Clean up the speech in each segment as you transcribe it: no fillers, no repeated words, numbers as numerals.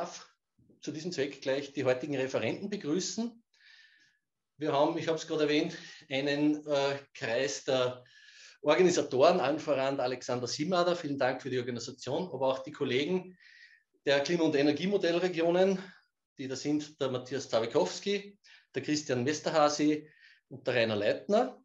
darf zu diesem Zweck gleich die heutigen Referenten begrüßen. Wir haben, ich habe es gerade erwähnt, einen Kreis der Organisatoren, allen voran Alexander Simader. Vielen Dank für die Organisation, aber auch die Kollegen der Klima- und Energiemodellregionen, die da sind der Matthias Zawikowski, der Christian Mesterhasi und der Rainer Leitner.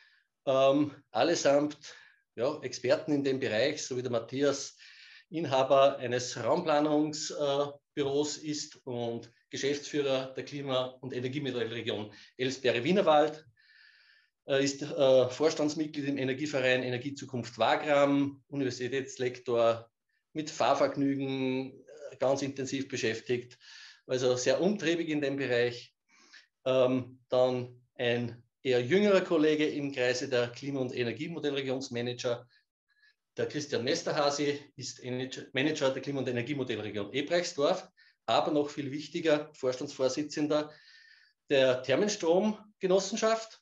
Allesamt Experten in dem Bereich, so wie der Matthias Inhaber eines Raumplanungsbüros ist und Geschäftsführer der Klima- und Energiemodellregion Elsbeere-Wienerwald. Er ist Vorstandsmitglied im Energieverein Energiezukunft Wagram, Universitätslektor mit Fahrvergnügen, ganz intensiv beschäftigt, also sehr umtriebig in dem Bereich. Dann ein eher jüngerer Kollege im Kreise der Klima- und Energiemodellregionsmanager, der Christian Mesterhasi, ist Manager der Klima- und Energiemodellregion Ebrechtsdorf, aber noch viel wichtiger, Vorstandsvorsitzender der Thermenstromgenossenschaft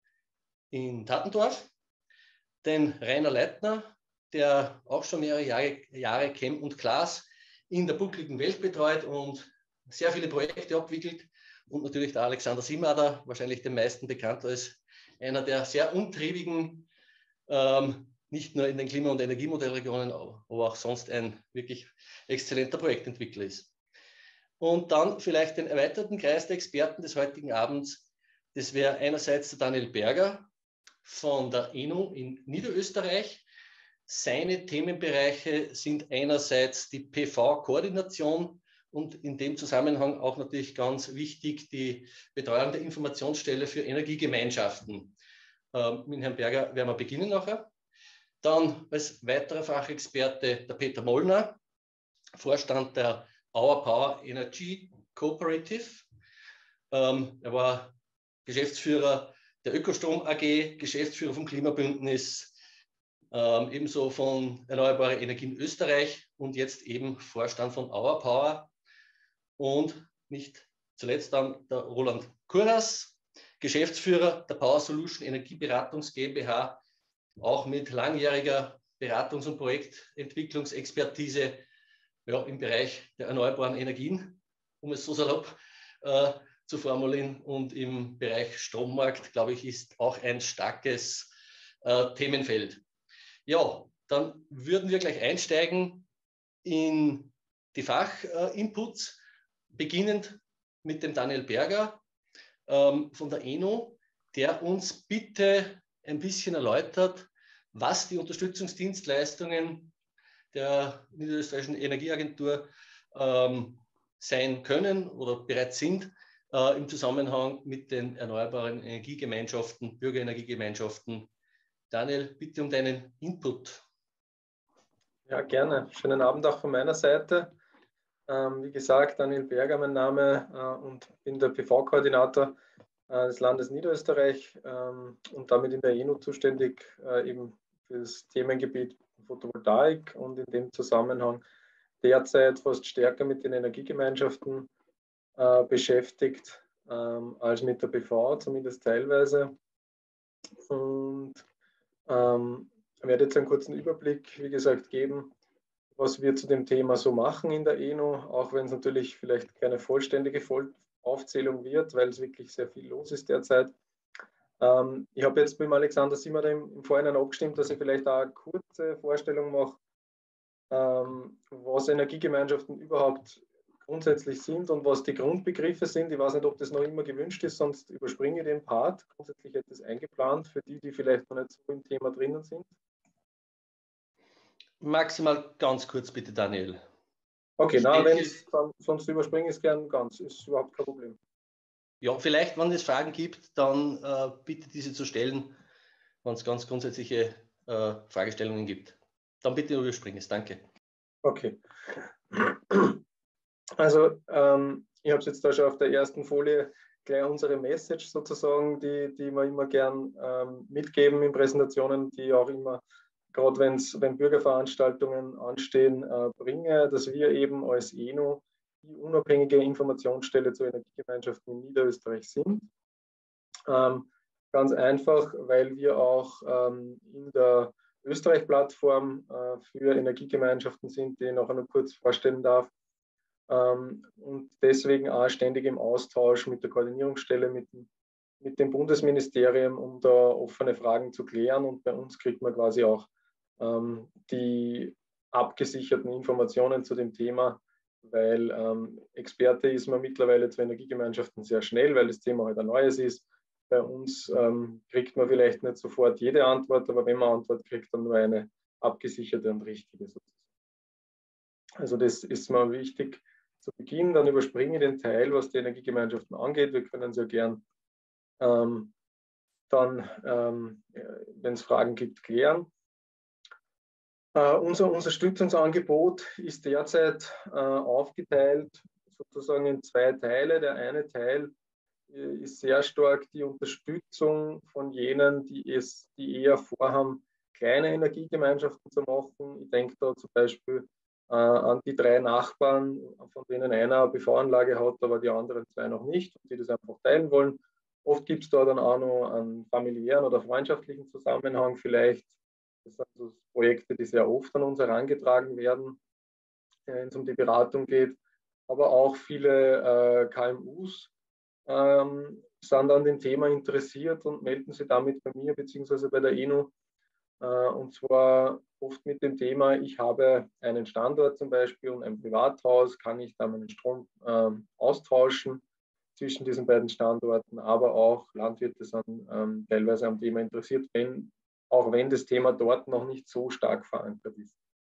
in Tattendorf. Den Rainer Leitner, der auch schon mehrere Jahre Chem und Glas in der buckligen Welt betreut und sehr viele Projekte abwickelt. Und natürlich der Alexander Simader, wahrscheinlich den meisten bekannt als einer der sehr umtriebigen, nicht nur in den Klima- und Energiemodellregionen, aber auch sonst ein wirklich exzellenter Projektentwickler ist. Und dann vielleicht den erweiterten Kreis der Experten des heutigen Abends. Das wäre einerseits der Daniel Berger von der ENO in Niederösterreich. Seine Themenbereiche sind einerseits die PV-Koordination und in dem Zusammenhang auch natürlich ganz wichtig die Betreuung der Informationsstelle für Energiegemeinschaften. Mit Herrn Berger werden wir beginnen nachher. Dann als weiterer Fachexperte der Peter Mollner, Vorstand der Our Power Energy Cooperative. Er war Geschäftsführer der Ökostrom AG, Geschäftsführer vom Klimabündnis, ebenso von Erneuerbare Energien Österreich und jetzt eben Vorstand von Our Power. Und nicht zuletzt dann der Roland Kuras, Geschäftsführer der Power Solution Energieberatungs GmbH, auch mit langjähriger Beratungs- und Projektentwicklungsexpertise im Bereich der erneuerbaren Energien, um es so salopp zu formulieren. Und im Bereich Strommarkt, glaube ich, ist auch ein starkes Themenfeld. Ja, dann würden wir gleich einsteigen in die Fachinputs, beginnend mit dem Daniel Berger von der ENO, der uns bitte ein bisschen erläutert, was die Unterstützungsdienstleistungen der Niederösterreichischen Energieagentur sein können oder bereits sind im Zusammenhang mit den erneuerbaren Energiegemeinschaften, Bürgerenergiegemeinschaften. Daniel, bitte um deinen Input. Ja, gerne. Schönen Abend auch von meiner Seite. Wie gesagt, Daniel Berger mein Name und bin der PV-Koordinator des Landes Niederösterreich und damit in der ENO zuständig eben für das Themengebiet Photovoltaik und in dem Zusammenhang derzeit fast stärker mit den Energiegemeinschaften beschäftigt als mit der PV, zumindest teilweise. Und ich werde jetzt einen kurzen Überblick, wie gesagt, geben, was wir zu dem Thema so machen in der ENO, auch wenn es natürlich vielleicht keine vollständige Aufzählung wird, weil es wirklich sehr viel los ist derzeit. Ich habe jetzt mit dem Alexander Simader im Vorhinein abgestimmt, dass ich vielleicht auch eine kurze Vorstellung mache, was Energiegemeinschaften überhaupt grundsätzlich sind und was die Grundbegriffe sind. Ich weiß nicht, ob das noch immer gewünscht ist, sonst überspringe ich den Part. Grundsätzlich hätte ich es eingeplant für die, die vielleicht noch nicht so im Thema drinnen sind. Maximal ganz kurz bitte, Daniel. Okay, na, wenn es sonst überspringe ich es gern ganz, ist überhaupt kein Problem. Ja, vielleicht, wenn es Fragen gibt, dann bitte diese zu stellen, wenn es ganz grundsätzliche Fragestellungen gibt. Dann bitte überspringen es, danke. Okay. Also, ich habe es jetzt da schon auf der ersten Folie gleich unsere Message sozusagen, die wir immer gern mitgeben in Präsentationen, die auch immer, gerade wenn Bürgerveranstaltungen anstehen, bringe, dass wir eben als ENO die unabhängige Informationsstelle zur Energiegemeinschaften in Niederösterreich sind. Ganz einfach, weil wir auch in der Österreich-Plattform für Energiegemeinschaften sind, die ich nachher noch kurz vorstellen darf, und deswegen auch ständig im Austausch mit der Koordinierungsstelle, mit dem Bundesministerium, um da offene Fragen zu klären. Und bei uns kriegt man quasi auch die abgesicherten Informationen zu dem Thema, weil Experte ist man mittlerweile zu Energiegemeinschaften sehr schnell, weil das Thema halt ein neues ist. Bei uns kriegt man vielleicht nicht sofort jede Antwort, aber wenn man Antwort kriegt, dann nur eine abgesicherte und richtige. Also das ist mir wichtig zu Beginn. Dann überspringe ich den Teil, was die Energiegemeinschaften angeht. Wir können sehr gern dann, wenn es Fragen gibt, klären. Unser Stützungsangebot ist derzeit aufgeteilt sozusagen in zwei Teile. Der eine Teil ist sehr stark die Unterstützung von jenen, die eher vorhaben, kleine Energiegemeinschaften zu machen. Ich denke da zum Beispiel an die 3 Nachbarn, von denen einer eine PV-Anlage hat, aber die anderen 2 noch nicht, und die das einfach teilen wollen. Oft gibt es da dann auch noch einen familiären oder freundschaftlichen Zusammenhang vielleicht. Das sind so Projekte, die sehr oft an uns herangetragen werden, wenn es um die Beratung geht. Aber auch viele KMUs sind an dem Thema interessiert und melden sich damit bei mir bzw. bei der ENU. Und zwar oft mit dem Thema, ich habe einen Standort zum Beispiel und ein Privathaus, kann ich da meinen Strom austauschen zwischen diesen beiden Standorten, aber auch Landwirte sind teilweise am Thema interessiert, auch wenn das Thema dort noch nicht so stark verankert ist.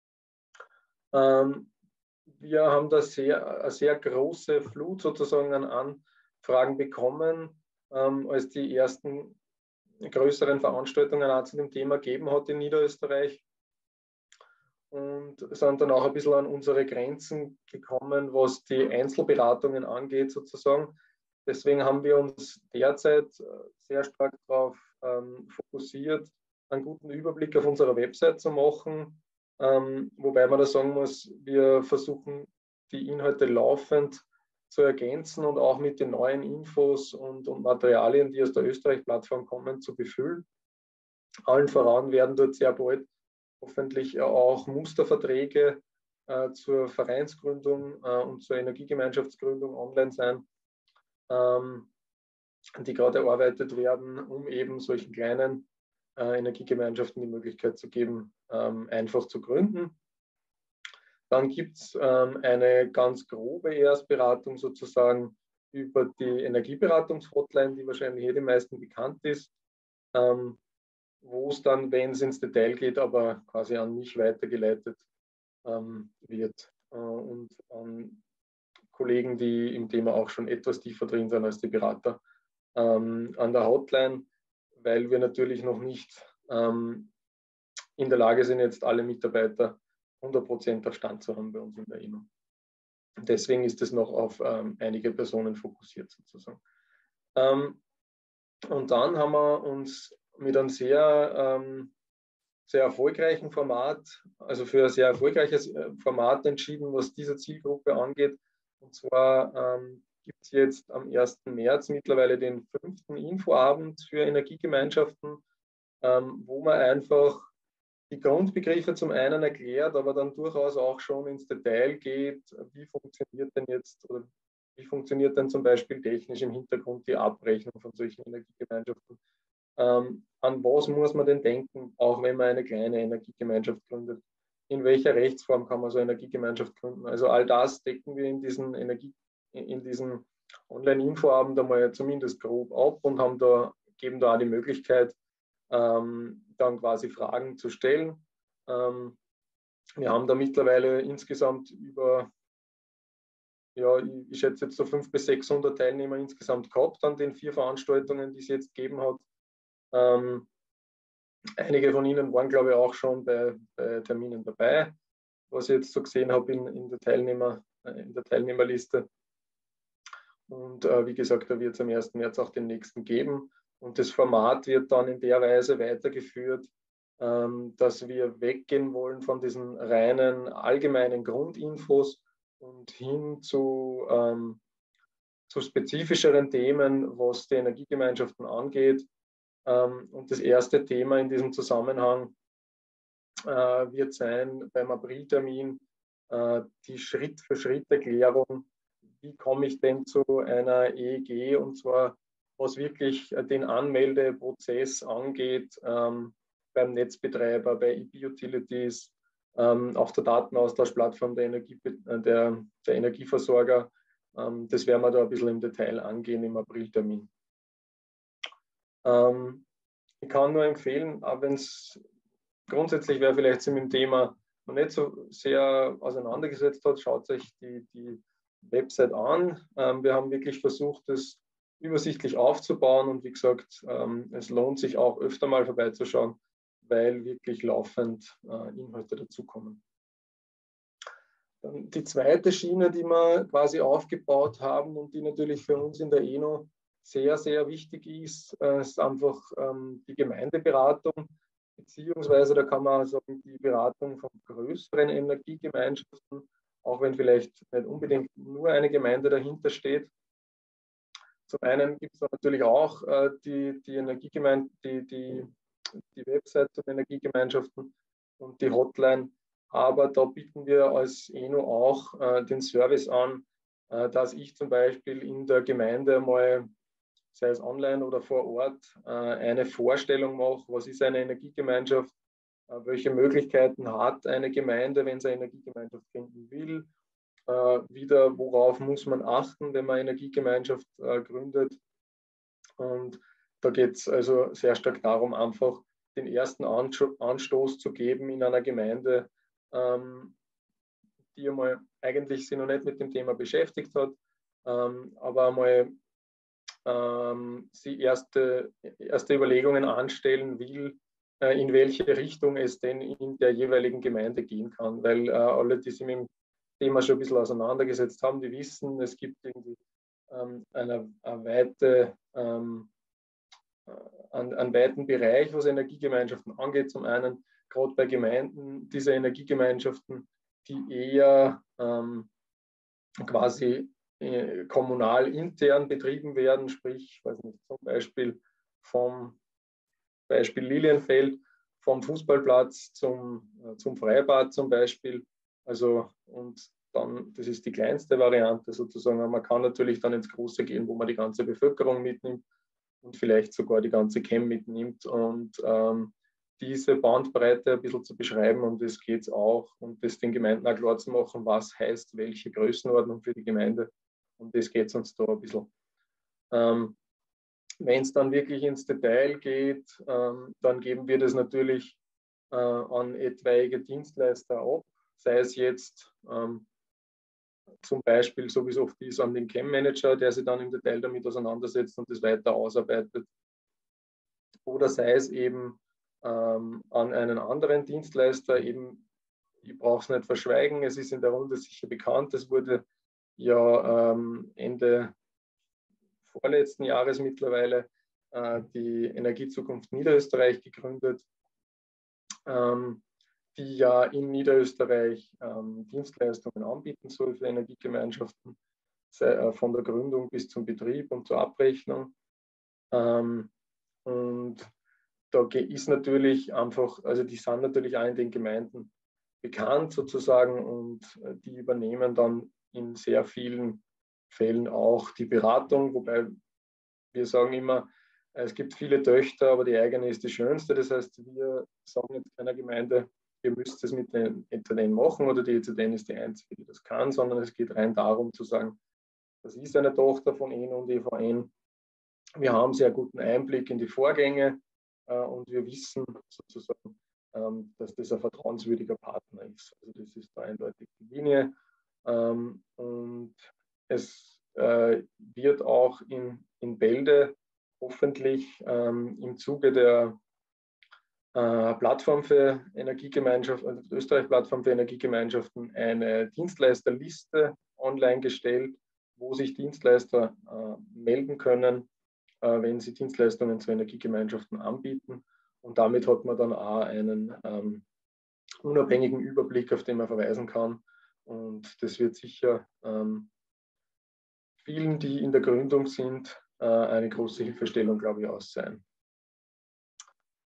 Wir haben da eine sehr große Flut sozusagen an Anfragen bekommen, als die ersten größeren Veranstaltungen auch zu dem Thema gegeben hat in Niederösterreich, und sind dann auch ein bisschen an unsere Grenzen gekommen, was die Einzelberatungen angeht sozusagen. Deswegen haben wir uns derzeit sehr stark darauf fokussiert, einen guten Überblick auf unserer Website zu machen, wobei man da sagen muss, wir versuchen die Inhalte laufend zu ergänzen und auch mit den neuen Infos und Materialien, die aus der Österreich-Plattform kommen, zu befüllen. Allen voran werden dort sehr bald hoffentlich auch Musterverträge zur Vereinsgründung und zur Energiegemeinschaftsgründung online sein, die gerade erarbeitet werden, um eben solchen kleinen Energiegemeinschaften die Möglichkeit zu geben, einfach zu gründen. Dann gibt es eine ganz grobe Erstberatung sozusagen über die Energieberatungshotline, die wahrscheinlich den meisten bekannt ist, wo es dann, wenn es ins Detail geht, aber quasi an mich weitergeleitet wird und an Kollegen, die im Thema auch schon etwas tiefer drin sind als die Berater an der Hotline, weil wir natürlich noch nicht in der Lage sind, jetzt alle Mitarbeiter 100% auf Stand zu haben bei uns in der ENU. Deswegen ist es noch auf einige Personen fokussiert sozusagen. Und dann haben wir uns mit einem sehr erfolgreichen Format, also für ein sehr erfolgreiches Format entschieden, was diese Zielgruppe angeht. Und zwar gibt es jetzt am 1. März mittlerweile den 5. Infoabend für Energiegemeinschaften, wo man einfach die Grundbegriffe zum einen erklärt, aber dann durchaus auch schon ins Detail geht, wie funktioniert denn zum Beispiel technisch im Hintergrund die Abrechnung von solchen Energiegemeinschaften. An was muss man denn denken, auch wenn man eine kleine Energiegemeinschaft gründet? In welcher Rechtsform kann man so eine Energiegemeinschaft gründen? Also all das decken wir in diesem Online-Infoabend einmal zumindest grob ab und geben da auch die Möglichkeit, dann quasi Fragen zu stellen. Wir haben da mittlerweile insgesamt ich schätze jetzt so 500 bis 600 Teilnehmer insgesamt gehabt an den 4 Veranstaltungen, die es jetzt gegeben hat. Einige von Ihnen waren, glaube ich, auch schon bei Terminen dabei, was ich jetzt so gesehen habe in der Teilnehmerliste. Und wie gesagt, da wird es am 1. März auch den nächsten geben. Und das Format wird dann in der Weise weitergeführt, dass wir weggehen wollen von diesen reinen allgemeinen Grundinfos und hin zu spezifischeren Themen, was die Energiegemeinschaften angeht. Und das erste Thema in diesem Zusammenhang wird sein beim Apriltermin die Schritt-für-Schritt-Erklärung, wie komme ich denn zu einer EEG, und zwar was wirklich den Anmeldeprozess angeht, beim Netzbetreiber, bei EP-Utilities, auf der Datenaustauschplattform der Energieversorger. Das werden wir da ein bisschen im Detail angehen im Apriltermin. Ich kann nur empfehlen, auch wenn es grundsätzlich wer vielleicht sich mit dem Thema noch nicht so sehr auseinandergesetzt hat, schaut euch die Website an. Wir haben wirklich versucht, das übersichtlich aufzubauen, und wie gesagt, es lohnt sich auch öfter mal vorbeizuschauen, weil wirklich laufend Inhalte dazukommen. Dann die zweite Schiene, die wir quasi aufgebaut haben und die natürlich für uns in der ENO sehr, sehr wichtig ist, ist einfach die Gemeindeberatung, beziehungsweise da kann man sagen, die Beratung von größeren Energiegemeinschaften, auch wenn vielleicht nicht unbedingt nur eine Gemeinde dahinter steht. Zum einen gibt es natürlich auch die Website der Energiegemeinschaften und die Hotline, aber da bieten wir als ENO auch den Service an, dass ich zum Beispiel in der Gemeinde mal, sei es online oder vor Ort, eine Vorstellung mache, was ist eine Energiegemeinschaft, welche Möglichkeiten hat eine Gemeinde, wenn sie eine Energiegemeinschaft finden will, wieder worauf muss man achten, wenn man eine Energiegemeinschaft gründet. Und da geht es also sehr stark darum, einfach den ersten Anstoß zu geben in einer Gemeinde, die einmal eigentlich sich noch nicht mit dem Thema beschäftigt hat, aber einmal sie erste Überlegungen anstellen will, in welche Richtung es denn in der jeweiligen Gemeinde gehen kann. Weil alle, die sich mit dem Thema schon ein bisschen auseinandergesetzt haben, die wissen, es gibt irgendwie einen weiten Bereich, was Energiegemeinschaften angeht. Zum einen gerade bei Gemeinden, diese Energiegemeinschaften, die eher quasi kommunal intern betrieben werden, sprich, weiß nicht, zum Beispiel vom Beispiel Lilienfeld, vom Fußballplatz zum Freibad zum Beispiel. Also, und dann, das ist die kleinste Variante sozusagen. Man kann natürlich dann ins Große gehen, wo man die ganze Bevölkerung mitnimmt und vielleicht sogar die ganze CHEM mitnimmt, und diese Bandbreite ein bisschen zu beschreiben, und das geht es auch, und das den Gemeinden auch klar zu machen, was heißt welche Größenordnung für die Gemeinde, und das geht es uns da ein bisschen. Wenn es dann wirklich ins Detail geht, dann geben wir das natürlich an etwaige Dienstleister ab, sei es jetzt zum Beispiel, so wie es oft ist, an den CHEM-Manager, der sich dann im Detail damit auseinandersetzt und das weiter ausarbeitet, oder sei es eben an einen anderen Dienstleister. Eben, ich brauche es nicht verschweigen, es ist in der Runde sicher bekannt, es wurde ja Ende vorletzten Jahres mittlerweile die Energiezukunft Niederösterreich gegründet, die ja in Niederösterreich Dienstleistungen anbieten soll für Energiegemeinschaften, von der Gründung bis zum Betrieb und zur Abrechnung. Und da ist natürlich einfach, also die sind natürlich auch in den Gemeinden bekannt sozusagen, und die übernehmen dann in sehr vielen Fällen auch die Beratung, wobei wir sagen immer, es gibt viele Töchter, aber die eigene ist die schönste. Das heißt, wir sagen jetzt keiner Gemeinde, ihr müsst es mit den EZN machen oder die EZN ist die einzige, die das kann, sondern es geht rein darum zu sagen, das ist eine Tochter von ENO und EVN. Wir haben sehr guten Einblick in die Vorgänge und wir wissen sozusagen, dass das ein vertrauenswürdiger Partner ist. Also das ist da eindeutig die Linie. Und es wird auch in Bälde hoffentlich im Zuge der Plattform für Energiegemeinschaften, also Österreich-Plattform für Energiegemeinschaften, eine Dienstleisterliste online gestellt, wo sich Dienstleister melden können, wenn sie Dienstleistungen zu Energiegemeinschaften anbieten. Und damit hat man dann auch einen unabhängigen Überblick, auf den man verweisen kann. Und das wird sicher vielen, die in der Gründung sind, eine große Hilfestellung, glaube ich, auch sein.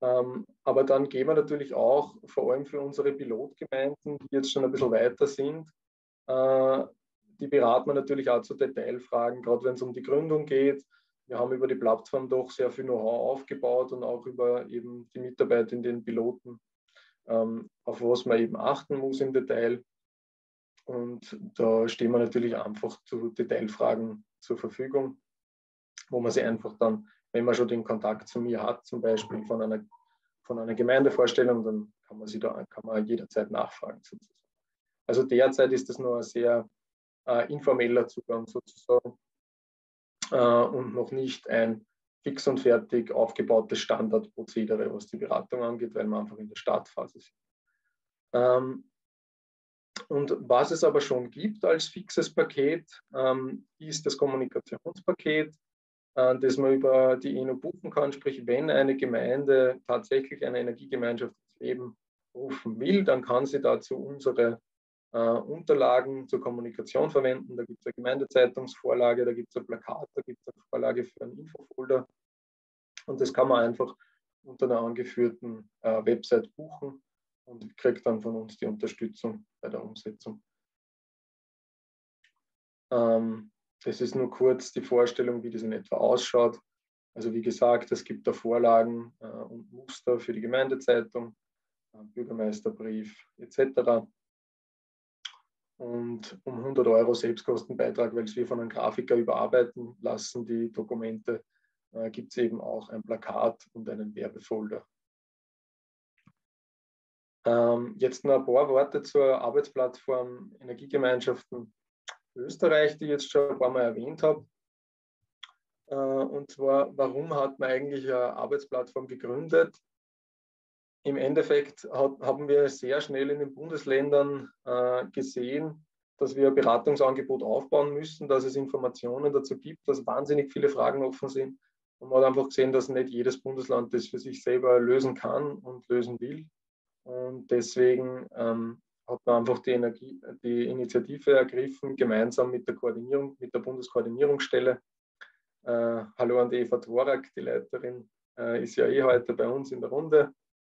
Aber dann gehen wir natürlich auch, vor allem für unsere Pilotgemeinden, die jetzt schon ein bisschen weiter sind, die beraten wir natürlich auch zu Detailfragen, gerade wenn es um die Gründung geht. Wir haben über die Plattform doch sehr viel Know-how aufgebaut und auch über eben die Mitarbeit in den Piloten, auf was man eben achten muss im Detail. Und da stehen wir natürlich einfach zu Detailfragen zur Verfügung, wo man sich einfach dann, wenn man schon den Kontakt zu mir hat, zum Beispiel von einer Gemeindevorstellung, dann kann man jederzeit nachfragen sozusagen. Also derzeit ist das nur ein sehr informeller Zugang sozusagen und noch nicht ein fix und fertig aufgebautes Standardprozedere, was die Beratung angeht, weil wir einfach in der Startphase sind. Und was es aber schon gibt als fixes Paket, ist das Kommunikationspaket, das man über die ENO buchen kann. Sprich, wenn eine Gemeinde tatsächlich eine Energiegemeinschaft ins Leben rufen will, dann kann sie dazu unsere Unterlagen zur Kommunikation verwenden. Da gibt es eine Gemeindezeitungsvorlage, da gibt es ein Plakat, da gibt es eine Vorlage für einen Infofolder. Und das kann man einfach unter einer angeführten Website buchen und kriegt dann von uns die Unterstützung bei der Umsetzung. Das ist nur kurz die Vorstellung, wie das in etwa ausschaut. Also wie gesagt, es gibt da Vorlagen und Muster für die Gemeindezeitung, Bürgermeisterbrief etc. Und um 100 € Selbstkostenbeitrag, weil es wir von einem Grafiker überarbeiten lassen, die Dokumente, gibt es eben auch ein Plakat und einen Werbefolder. Jetzt noch ein paar Worte zur Arbeitsplattform Energiegemeinschaften Österreich, die ich jetzt schon ein paar Mal erwähnt habe. Und zwar, warum hat man eigentlich eine Arbeitsplattform gegründet? Im Endeffekt haben wir sehr schnell in den Bundesländern gesehen, dass wir ein Beratungsangebot aufbauen müssen, dass es Informationen dazu gibt, dass wahnsinnig viele Fragen offen sind. Und man hat einfach gesehen, dass nicht jedes Bundesland das für sich selber lösen kann und lösen will. Und deswegen hat man einfach die Initiative ergriffen, gemeinsam mit der Bundeskoordinierungsstelle. Hallo an die Eva Dvorak, die Leiterin, ist ja heute bei uns in der Runde.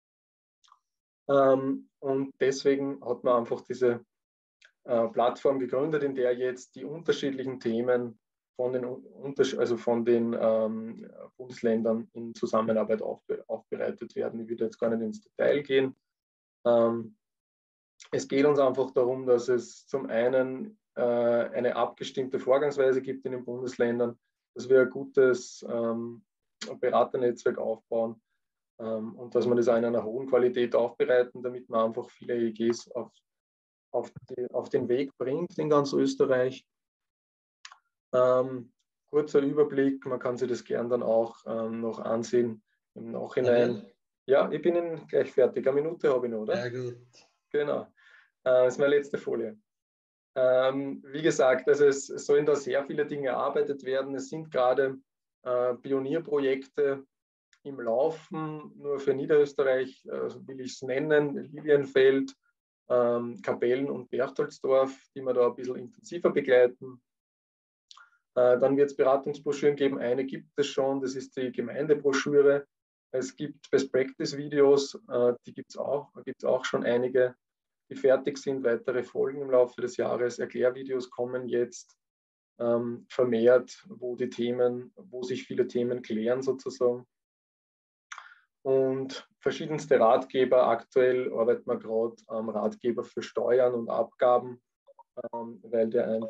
Und deswegen hat man einfach diese Plattform gegründet, in der jetzt die unterschiedlichen Themen von den Bundesländern in Zusammenarbeit aufbereitet werden. Ich würde jetzt gar nicht ins Detail gehen. Es geht uns einfach darum, dass es zum einen eine abgestimmte Vorgangsweise gibt in den Bundesländern, dass wir ein gutes Beraternetzwerk aufbauen und dass wir das in einer hohen Qualität aufbereiten, damit man einfach viele EEGs auf den Weg bringt in ganz Österreich. Kurzer Überblick, man kann sich das gern dann auch noch ansehen im Nachhinein. Ja, ich bin gleich fertig. Eine Minute habe ich noch, oder? Sehr gut. Genau. Das ist meine letzte Folie. Wie gesagt, also es sollen da sehr viele Dinge erarbeitet werden. Es sind gerade Pionierprojekte im Laufen, nur für Niederösterreich, will ich es nennen, Lilienfeld, Kapellen und Berchtoldsdorf, die wir da ein bisschen intensiver begleiten. Dann wird es Beratungsbroschüren geben. Eine gibt es schon, das ist die Gemeindebroschüre. Es gibt Best-Practice-Videos, die gibt es auch schon einige, die fertig sind. Weitere Folgen im Laufe des Jahres. Erklärvideos kommen jetzt vermehrt, wo sich viele Themen klären sozusagen. Und verschiedenste Ratgeber. Aktuell arbeiten wir gerade am Ratgeber für Steuern und Abgaben, weil der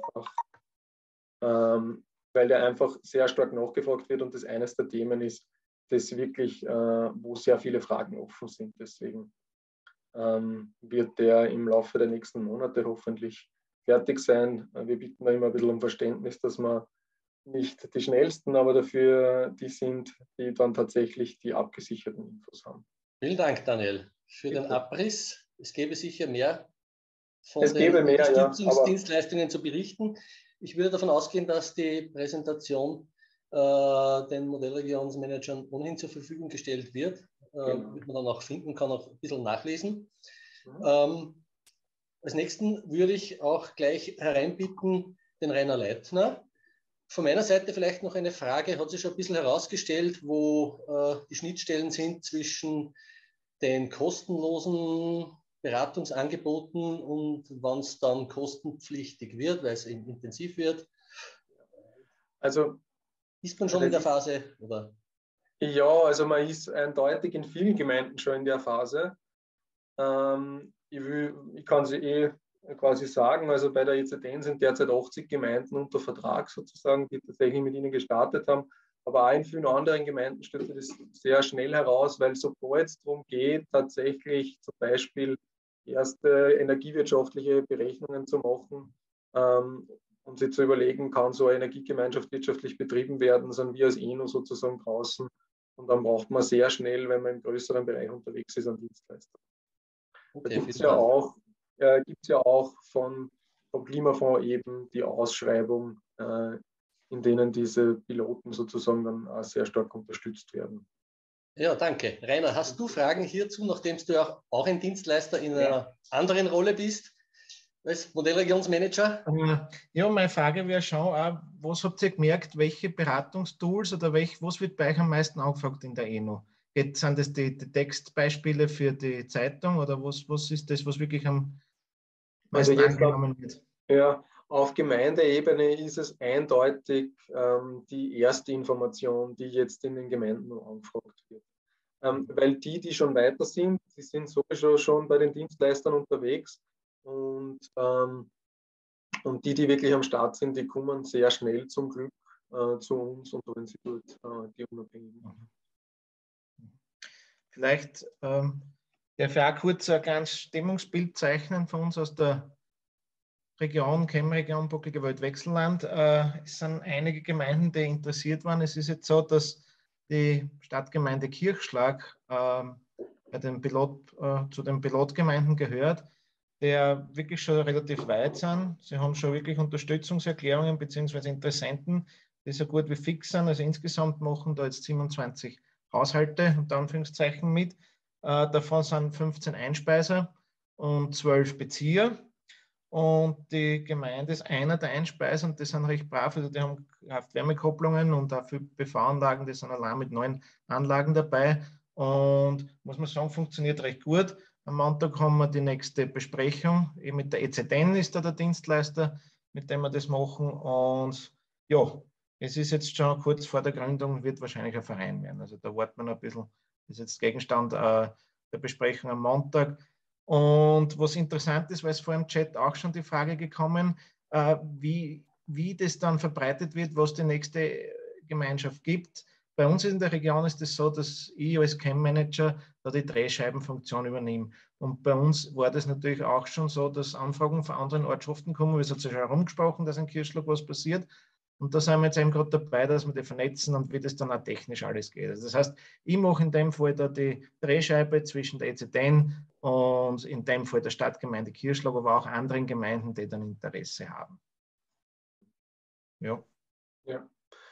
einfach sehr stark nachgefragt wird und das eines der Themen ist, das wirklich, wo sehr viele Fragen offen sind. Deswegen wird der im Laufe der nächsten Monate hoffentlich fertig sein. Wir bitten da immer ein bisschen um Verständnis, dass wir nicht die schnellsten, aber dafür die sind, die dann tatsächlich die abgesicherten Infos haben. Vielen Dank, Daniel, für den Abriss. Es gäbe sicher mehr von den Unterstützungsdienstleistungen zu berichten. Ich würde davon ausgehen, dass die Präsentation den Modellregionsmanagern ohnehin zur Verfügung gestellt wird. Genau. Wird man dann auch finden, kann auch ein bisschen nachlesen. Als nächsten würde ich auch gleich hereinbitten den Rainer Leitner, von meiner Seite vielleicht noch eine Frage. Hat sich schon ein bisschen herausgestellt, wo die Schnittstellen sind zwischen den kostenlosen Beratungsangeboten und wann es dann kostenpflichtig wird, weil es eben intensiv wird? Also ist man schon in der Phase? Oder? Ja, also man ist eindeutig in vielen Gemeinden schon in der Phase. Ich kann es quasi sagen, also bei der EZN sind derzeit 80 Gemeinden unter Vertrag sozusagen, die tatsächlich mit ihnen gestartet haben. Aber auch in vielen anderen Gemeinden stellt sich das sehr schnell heraus, weil sobald es darum geht, tatsächlich zum Beispiel erste energiewirtschaftliche Berechnungen zu machen und sich zu überlegen, kann so eine Energiegemeinschaft wirtschaftlich betrieben werden, sind wir als ENO sozusagen draußen. Und dann braucht man sehr schnell, wenn man im größeren Bereich unterwegs ist, einen Dienstleister. Okay, da gibt es ja auch vom Klimafonds eben die Ausschreibung, in denen diese Piloten sozusagen dann auch sehr stark unterstützt werden. Ja, danke. Rainer, hast du Fragen hierzu, nachdem du ja auch ein Dienstleister in einer anderen Rolle bist, als Modellregionsmanager? Ja, meine Frage wäre schon auch, was habt ihr gemerkt, welche Beratungstools oder was wird bei euch am meisten angefragt in der ENO? Sind das die Textbeispiele für die Zeitung oder was ist das, was wirklich am meisten angenommen wird? Ja, auf Gemeindeebene ist es eindeutig die erste Information, die jetzt in den Gemeinden angefragt wird. Weil die schon weiter sind, die sind sowieso schon bei den Dienstleistern unterwegs und die wirklich am Start sind, die kommen sehr schnell zum Glück zu uns und holen sie dort die Unabhängigen. Vielleicht darf ich auch kurz ein kleines Stimmungsbild zeichnen von uns aus der Region, Chemregion, Bucklige Wald-Wechselland. Es sind einige Gemeinden, die interessiert waren. Es ist jetzt so, dass die Stadtgemeinde Kirchschlag bei dem zu den Pilotgemeinden gehört, der wirklich schon relativ weit sind. Sie haben schon wirklich Unterstützungserklärungen bzw. Interessenten, die so gut wie fix sind. Also insgesamt machen da jetzt 27 Haushalte unter Anführungszeichen mit. Davon sind 15 Einspeiser und 12 Bezieher. Und die Gemeinde ist einer der Einspeiser und die sind recht brav. Also die haben Wärmekopplungen und auch für PV-Anlagen, die sind allein mit 9 Anlagen dabei. Und muss man sagen, funktioniert recht gut. Am Montag haben wir die nächste Besprechung. Eben mit der EZN ist da der Dienstleister, mit dem wir das machen. Und ja, es ist jetzt schon kurz vor der Gründung, wird wahrscheinlich ein Verein werden. Also da warten wir noch ein bisschen. Das ist jetzt Gegenstand der Besprechung am Montag. Und was interessant ist, weil es vor im Chat auch schon die Frage gekommen, wie das dann verbreitet wird, was die nächste Gemeinschaft gibt. Bei uns in der Region ist es so, dass ich als Chem-Manager da die Drehscheibenfunktion übernehme. Und bei uns war das natürlich auch schon so, dass Anfragen von anderen Ortschaften kommen. Es hat sich schon herumgesprochen, dass in Kirchschlag was passiert. Und da sind wir jetzt eben gerade dabei, dass wir die vernetzen und wie das dann auch technisch alles geht. Also das heißt, ich mache in dem Fall da die Drehscheibe zwischen der EZN und in dem Fall der Stadtgemeinde Kirchschlag, aber auch anderen Gemeinden, die dann Interesse haben. Ja. Ja.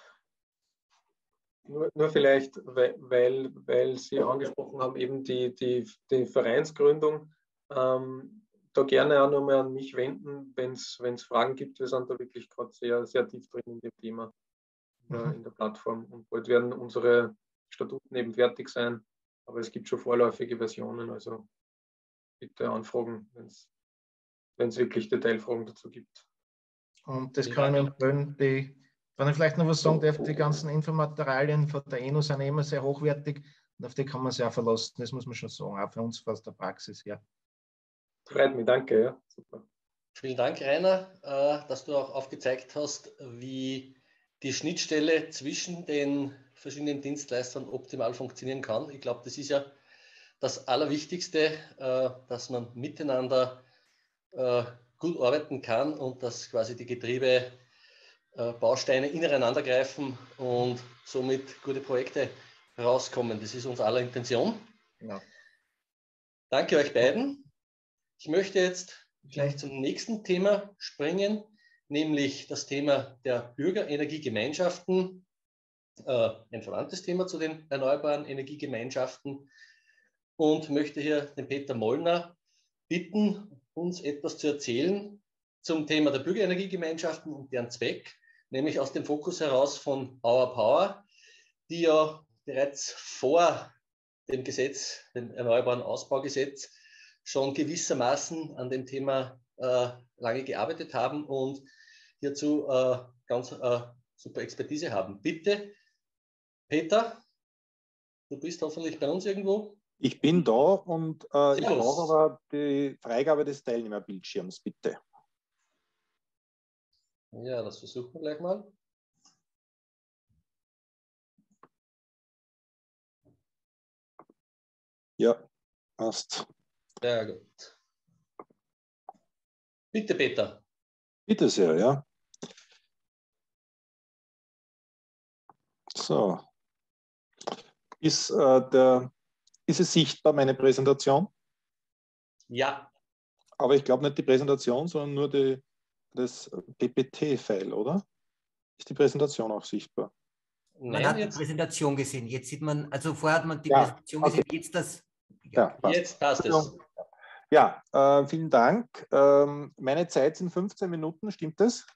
Nur vielleicht, weil Sie angesprochen haben, eben die Vereinsgründung, da gerne auch nochmal an mich wenden, wenn es Fragen gibt. Wir sind da wirklich gerade sehr, sehr tief drin in dem Thema in der Plattform. Und bald werden unsere Statuten eben fertig sein, aber es gibt schon vorläufige Versionen, also bitte anfragen, wenn es wirklich Detailfragen dazu gibt. Und das kann ich empfehlen, wenn ich vielleicht noch was sagen darf, die ganzen Infomaterialien von der ENO sind immer sehr hochwertig und auf die kann man sich auch verlassen, das muss man schon sagen, auch für uns aus der Praxis her. Freut mich, danke, ja, super. Vielen Dank, Rainer, dass du auch aufgezeigt hast, wie die Schnittstelle zwischen den verschiedenen Dienstleistern optimal funktionieren kann. Ich glaube, das ist ja das Allerwichtigste, dass man miteinander gut arbeiten kann und dass quasi die Getriebe Bausteine ineinander greifen und somit gute Projekte rauskommen. Das ist unsere aller Intention. Ja. Danke euch beiden. Ich möchte jetzt gleich zum nächsten Thema springen, nämlich das Thema der Bürgerenergiegemeinschaften, ein verwandtes Thema zu den erneuerbaren Energiegemeinschaften, und möchte hier den Peter Mollner bitten, uns etwas zu erzählen zum Thema der Bürgerenergiegemeinschaften und deren Zweck nämlich aus dem Fokus heraus von Our Power, die ja bereits vor dem Gesetz, dem Erneuerbaren Ausbaugesetz, schon gewissermaßen an dem Thema lange gearbeitet haben und hierzu ganz super Expertise haben. Bitte, Peter, du bist hoffentlich bei uns irgendwo. Ich bin da und ich brauche aber die Freigabe des Teilnehmerbildschirms, bitte. Ja, das versuchen wir gleich mal. Ja, passt. Sehr gut. Bitte, Peter. Bitte sehr, ja. So. Ist es sichtbar, meine Präsentation? Ja. Aber ich glaube nicht die Präsentation, sondern nur das PPT-File, oder? Ist die Präsentation auch sichtbar? Man hat die Präsentation gesehen. Jetzt sieht man, also vorher hat man die Ja, Präsentation gesehen, jetzt das. Ja, passt. Jetzt passt es. Ja, vielen Dank. Meine Zeit sind 15 Minuten, stimmt das?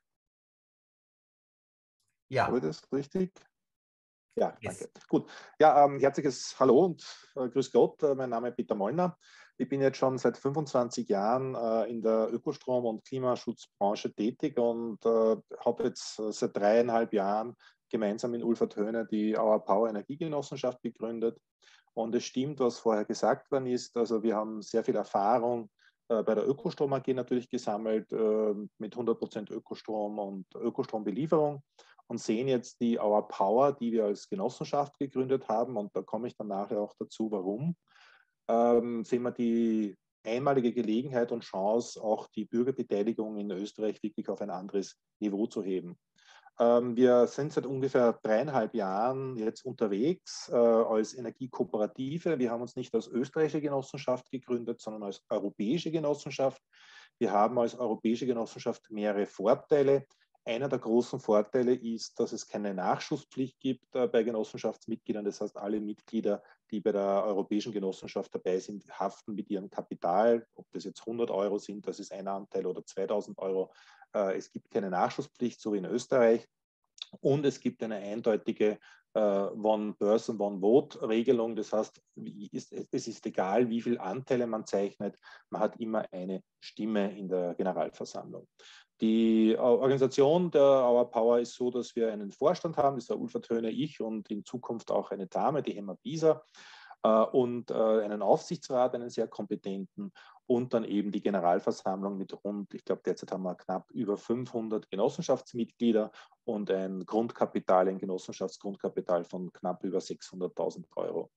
Ja. Habe ich das richtig? Ja, Yes. danke. Gut. Ja, herzliches Hallo und grüß Gott. Mein Name ist Peter Mollner. Ich bin jetzt schon seit 25 Jahren in der Ökostrom- und Klimaschutzbranche tätig und habe jetzt seit 3,5 Jahren gemeinsam mit Ulf Töne die Our Power Energiegenossenschaft gegründet. Und es stimmt, was vorher gesagt worden ist. Also wir haben sehr viel Erfahrung bei der Ökostrom AG natürlich gesammelt mit 100% Ökostrom und Ökostrombelieferung und sehen jetzt die Our Power, die wir als Genossenschaft gegründet haben. Und da komme ich dann nachher auch dazu, warum. Sehen wir die einmalige Gelegenheit und Chance, auch die Bürgerbeteiligung in Österreich wirklich auf ein anderes Niveau zu heben. Wir sind seit ungefähr 3,5 Jahren jetzt unterwegs als Energiekooperative. Wir haben uns nicht als österreichische Genossenschaft gegründet, sondern als europäische Genossenschaft. Wir haben als europäische Genossenschaft mehrere Vorteile. Einer der großen Vorteile ist, dass es keine Nachschusspflicht gibt bei Genossenschaftsmitgliedern. Das heißt, alle Mitglieder, die bei der europäischen Genossenschaft dabei sind, haften mit ihrem Kapital. Ob das jetzt 100 Euro sind, das ist ein Anteil, oder 2.000 Euro. Es gibt keine Nachschusspflicht, so wie in Österreich. Und es gibt eine eindeutige One-Person, One-Vote-Regelung. Das heißt, es ist egal, wie viele Anteile man zeichnet, man hat immer eine Stimme in der Generalversammlung. Die Organisation der Our Power ist so, dass wir einen Vorstand haben, das ist der Ulf Töne, ich und in Zukunft auch eine Dame, die Emma Bieser, und einen Aufsichtsrat, einen sehr kompetenten, und dann eben die Generalversammlung mit rund, ich glaube derzeit haben wir knapp über 500 Genossenschaftsmitglieder und ein Grundkapital, ein Genossenschaftsgrundkapital von knapp über 600.000 Euro.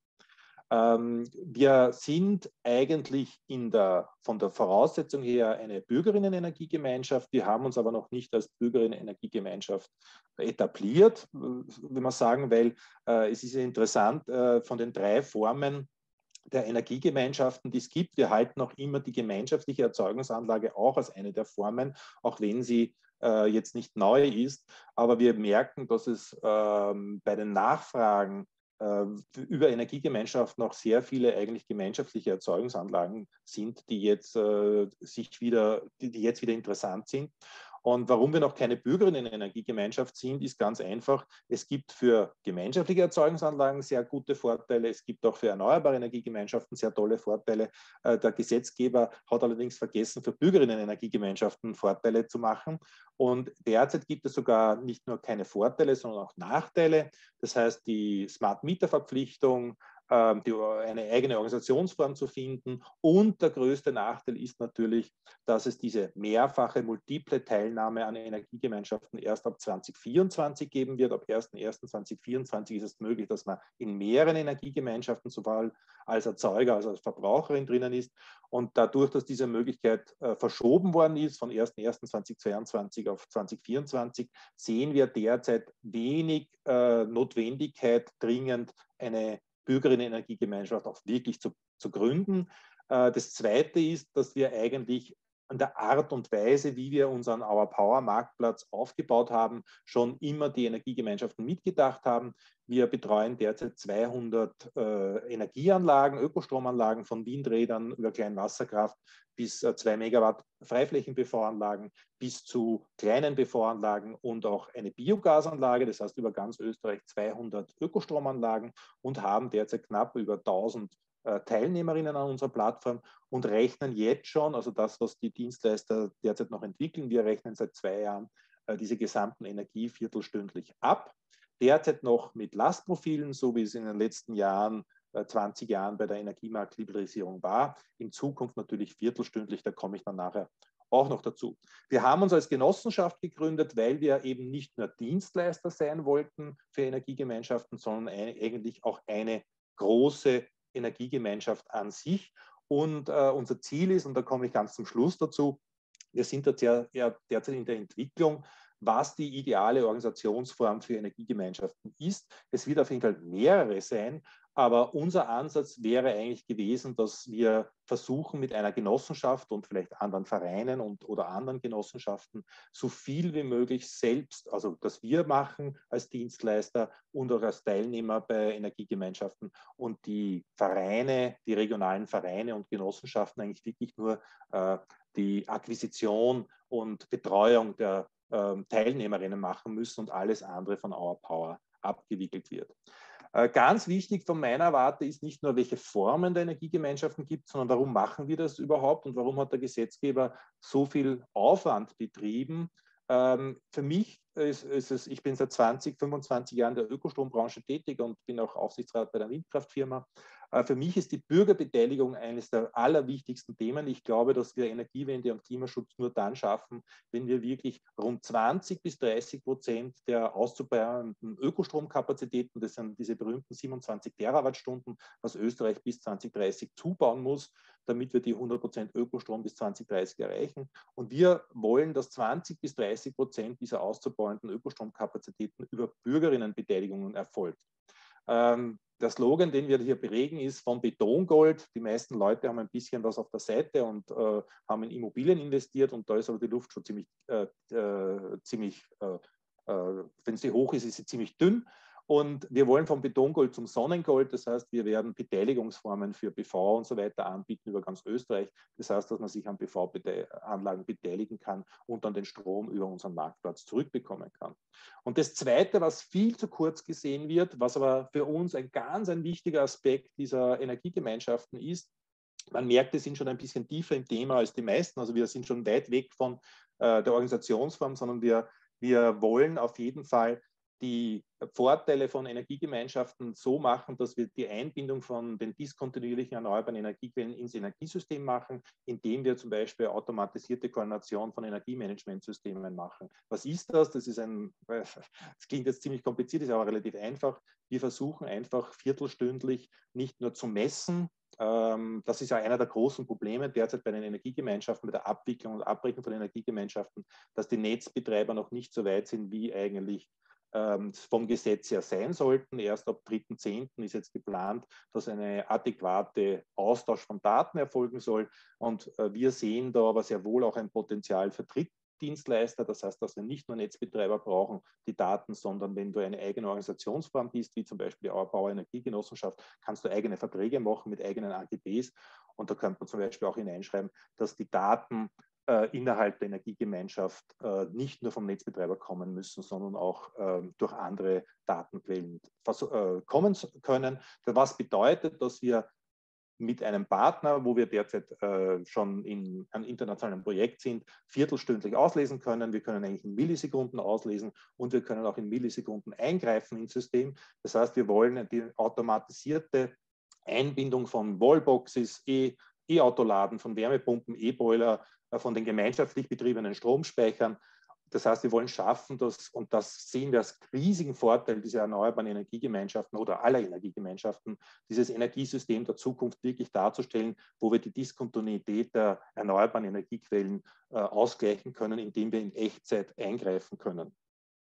Wir sind eigentlich von der Voraussetzung her eine Bürgerinnenenergiegemeinschaft. Wir haben uns aber noch nicht als Bürgerinnenenergiegemeinschaft etabliert, will man sagen, weil es ist ja interessant, von den 3 Formen der Energiegemeinschaften, die es gibt. Wir halten auch immer die gemeinschaftliche Erzeugungsanlage auch als eine der Formen, auch wenn sie jetzt nicht neu ist. Aber wir merken, dass es bei den Nachfragen über Energiegemeinschaften auch sehr viele eigentlich gemeinschaftliche Erzeugungsanlagen sind, die jetzt jetzt wieder interessant sind. Und warum wir noch keine Bürgerinnenenergiegemeinschaft sind, ist ganz einfach. Es gibt für gemeinschaftliche Erzeugungsanlagen sehr gute Vorteile. Es gibt auch für erneuerbare Energiegemeinschaften sehr tolle Vorteile. Der Gesetzgeber hat allerdings vergessen, für Bürgerinnenenergiegemeinschaften Vorteile zu machen. Und derzeit gibt es sogar nicht nur keine Vorteile, sondern auch Nachteile. Das heißt, die Smart-Meter-Verpflichtung, eine eigene Organisationsform zu finden. Und der größte Nachteil ist natürlich, dass es diese mehrfache, multiple Teilnahme an Energiegemeinschaften erst ab 2024 geben wird. Ab 1.1.2024 ist es möglich, dass man in mehreren Energiegemeinschaften sowohl als Erzeuger als Verbraucherin drinnen ist. Und dadurch, dass diese Möglichkeit verschoben worden ist von 1.1.2022 auf 2024, sehen wir derzeit wenig Notwendigkeit, dringend eine Bürgerinnenenergiegemeinschaft auch wirklich zu gründen. Das Zweite ist, dass wir eigentlich an der Art und Weise, wie wir unseren Our Power Marktplatz aufgebaut haben, schon immer die Energiegemeinschaften mitgedacht haben. Wir betreuen derzeit 200 Energieanlagen, Ökostromanlagen von Windrädern über Kleinwasserkraft bis 2 Megawatt Freiflächen-PV-Anlagen bis zu kleinen PV-Anlagen und auch eine Biogasanlage, das heißt über ganz Österreich 200 Ökostromanlagen und haben derzeit knapp über 1000 Teilnehmerinnen an unserer Plattform und rechnen jetzt schon, also das, was die Dienstleister derzeit noch entwickeln, wir rechnen seit 2 Jahren diese gesamten Energie viertelstündlich ab. Derzeit noch mit Lastprofilen, so wie es in den letzten Jahren, 20 Jahren bei der Energiemarktliberalisierung war. In Zukunft natürlich viertelstündlich, da komme ich dann nachher auch noch dazu. Wir haben uns als Genossenschaft gegründet, weil wir eben nicht nur Dienstleister sein wollten für Energiegemeinschaften, sondern eigentlich auch eine große Energiegemeinschaft an sich. Und unser Ziel ist, und da komme ich ganz zum Schluss dazu, wir sind derzeit in der Entwicklung, was die ideale Organisationsform für Energiegemeinschaften ist. Es wird auf jeden Fall mehrere sein, aber unser Ansatz wäre eigentlich gewesen, dass wir versuchen, mit einer Genossenschaft und vielleicht anderen Vereinen oder anderen Genossenschaften so viel wie möglich selbst, also das wir machen als Dienstleister und auch als Teilnehmer bei Energiegemeinschaften und die Vereine, die regionalen Vereine und Genossenschaften eigentlich wirklich nur die Akquisition und Betreuung der Teilnehmerinnen machen müssen und alles andere von Our Power abgewickelt wird. Ganz wichtig von meiner Warte ist nicht nur, welche Formen der Energiegemeinschaften gibt, sondern warum machen wir das überhaupt und warum hat der Gesetzgeber so viel Aufwand betrieben. Für mich ist es, ich bin seit 25 Jahren in der Ökostrombranche tätig und bin auch Aufsichtsrat bei der Windkraftfirma. Für mich ist die Bürgerbeteiligung eines der allerwichtigsten Themen. Ich glaube, dass wir Energiewende und Klimaschutz nur dann schaffen, wenn wir wirklich rund 20-30% der auszubauenden Ökostromkapazitäten, das sind diese berühmten 27 Terawattstunden, was Österreich bis 2030 zubauen muss, damit wir die 100% Ökostrom bis 2030 erreichen. Und wir wollen, dass 20-30% dieser auszubauenden Ökostromkapazitäten über Bürgerinnenbeteiligungen erfolgt. Der Slogan, den wir hier prägen, ist von Betongold. Die meisten Leute haben ein bisschen was auf der Seite und haben in Immobilien investiert und da ist aber die Luft schon ziemlich, wenn sie hoch ist, ist sie ziemlich dünn. Und wir wollen vom Betongold zum Sonnengold, das heißt, wir werden Beteiligungsformen für PV und so weiter anbieten über ganz Österreich. Das heißt, dass man sich an PV-Anlagen beteiligen kann und dann den Strom über unseren Marktplatz zurückbekommen kann. Und das Zweite, was viel zu kurz gesehen wird, was aber für uns ein wichtiger Aspekt dieser Energiegemeinschaften ist, man merkt, wir sind schon ein bisschen tiefer im Thema als die meisten. Also wir sind schon weit weg von der Organisationsform, sondern wir wollen auf jeden Fall die Vorteile von Energiegemeinschaften so machen, dass wir die Einbindung von den diskontinuierlichen erneuerbaren Energiequellen ins Energiesystem machen, indem wir zum Beispiel automatisierte Koordination von Energiemanagementsystemen machen. Was ist das? Das klingt jetzt ziemlich kompliziert, ist aber relativ einfach. Wir versuchen einfach viertelstündlich nicht nur zu messen. Das ist ja einer der großen Probleme derzeit bei den Energiegemeinschaften, bei der Abwicklung und Abrechnung von Energiegemeinschaften, dass die Netzbetreiber noch nicht so weit sind, wie eigentlich vom Gesetz her sein sollten. Erst ab 3.10. ist jetzt geplant, dass eine adäquate Austausch von Daten erfolgen soll. Und wir sehen da aber sehr wohl auch ein Potenzial für Drittdienstleister. Das heißt, dass wir nicht nur Netzbetreiber brauchen, die Daten, sondern wenn du eine eigene Organisationsform bist, wie zum Beispiel die Our Power Energiegenossenschaft, kannst du eigene Verträge machen mit eigenen AGBs. Und da könnte man zum Beispiel auch hineinschreiben, dass die Daten innerhalb der Energiegemeinschaft nicht nur vom Netzbetreiber kommen müssen, sondern auch durch andere Datenquellen kommen können. Was bedeutet, dass wir mit einem Partner, wo wir derzeit schon in einem internationalen Projekt sind, viertelstündlich auslesen können. Wir können eigentlich in Millisekunden auslesen und wir können auch in Millisekunden eingreifen ins System. Das heißt, wir wollen die automatisierte Einbindung von Wallboxes, E-Autoladen, von Wärmepumpen, E-Boiler, von den gemeinschaftlich betriebenen Stromspeichern. Das heißt, wir wollen schaffen, und das sehen wir als riesigen Vorteil dieser erneuerbaren Energiegemeinschaften oder aller Energiegemeinschaften, dieses Energiesystem der Zukunft wirklich darzustellen, wo wir die Diskontinuität der erneuerbaren Energiequellen ausgleichen können, indem wir in Echtzeit eingreifen können.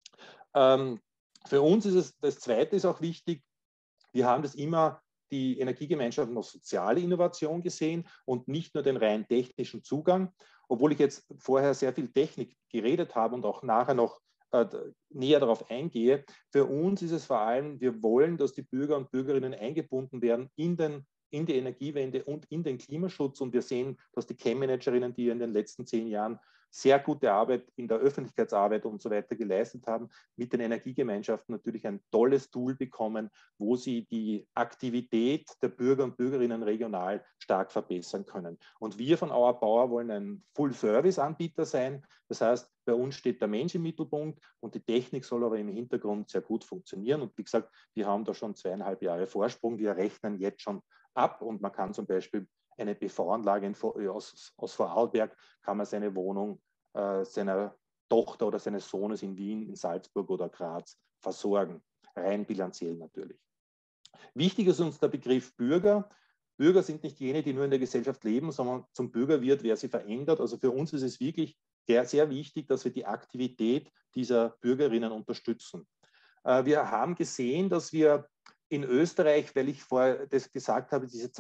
Für uns ist es, das Zweite ist auch wichtig, wir haben das immer die Energiegemeinschaften als soziale Innovation gesehen und nicht nur den rein technischen Zugang. obwohl ich jetzt vorher sehr viel Technik geredet habe und auch nachher noch näher darauf eingehe, für uns ist es vor allem, wir wollen, dass die Bürger und Bürgerinnen eingebunden werden in die Energiewende und in den Klimaschutz. Und wir sehen, dass die CAM-Managerinnen, die in den letzten 10 Jahren sehr gute Arbeit in der Öffentlichkeitsarbeit und so weiter geleistet haben, mit den Energiegemeinschaften natürlich ein tolles Tool bekommen, wo sie die Aktivität der Bürger und Bürgerinnen regional stark verbessern können. Und wir von Our Power wollen ein Full-Service-Anbieter sein. Das heißt, bei uns steht der Mensch im Mittelpunkt und die Technik soll aber im Hintergrund sehr gut funktionieren. Und wie gesagt, wir haben da schon 2,5 Jahre Vorsprung. Wir rechnen jetzt schon ab und man kann zum Beispiel eine PV-Anlage aus Vorarlberg, kann man seine Wohnung seiner Tochter oder seines Sohnes in Wien, in Salzburg oder Graz versorgen, rein bilanziell natürlich. Wichtig ist uns der Begriff Bürger. Bürger sind nicht jene, die nur in der Gesellschaft leben, sondern zum Bürger wird, wer sie verändert. Also für uns ist es wirklich sehr, sehr wichtig, dass wir die Aktivität dieser Bürgerinnen unterstützen. Wir haben gesehen, dass wir in Österreich, weil ich vorher das gesagt habe, diese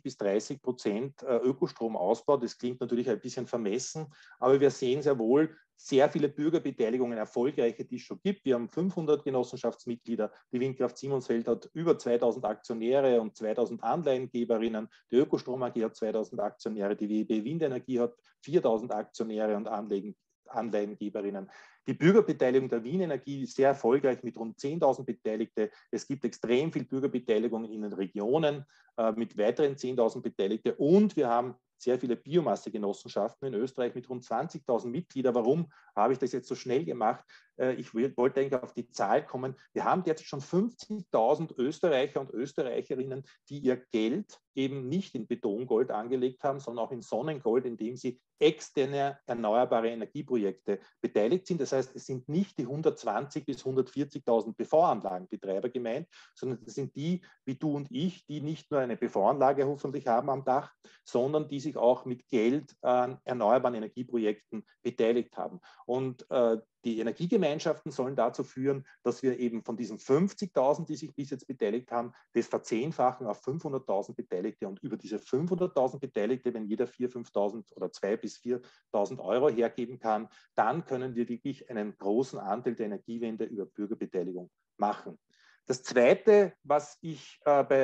20-30% Ökostromausbau, das klingt natürlich ein bisschen vermessen, aber wir sehen sehr wohl sehr viele Bürgerbeteiligungen, erfolgreiche, die es schon gibt. Wir haben 500 Genossenschaftsmitglieder, die Windkraft Simonsfeld hat über 2000 Aktionäre und 2000 Anleihengeberinnen, die Ökostrom AG hat 2000 Aktionäre, die WEB Windenergie hat 4000 Aktionäre und Anleihengeberinnen. Die Bürgerbeteiligung der Wien Energie ist sehr erfolgreich mit rund 10.000 Beteiligte. Es gibt extrem viel Bürgerbeteiligung in den Regionen mit weiteren 10.000 Beteiligte und wir haben sehr viele Biomassegenossenschaften in Österreich mit rund 20.000 Mitgliedern. Warum habe ich das jetzt so schnell gemacht? Ich wollte eigentlich auf die Zahl kommen. Wir haben derzeit schon 50.000 Österreicher und Österreicherinnen, die ihr Geld eben nicht in Betongold angelegt haben, sondern auch in Sonnengold, indem sie externe erneuerbare Energieprojekte beteiligt sind. Das heißt, es sind nicht die 120.000 bis 140.000 PV-Anlagenbetreiber gemeint, sondern das sind die wie du und ich, die nicht nur eine PV-Anlage hoffentlich haben am Dach, sondern die sich auch mit Geld an erneuerbaren Energieprojekten beteiligt haben. Und die Energiegemeinschaften sollen dazu führen, dass wir eben von diesen 50.000, die sich bis jetzt beteiligt haben, das verzehnfachen auf 500.000 Beteiligte. Und über diese 500.000 Beteiligte, wenn jeder 4.000, 5.000 oder 2.000 bis 4.000 Euro hergeben kann, dann können wir wirklich einen großen Anteil der Energiewende über Bürgerbeteiligung machen. Das Zweite, was ich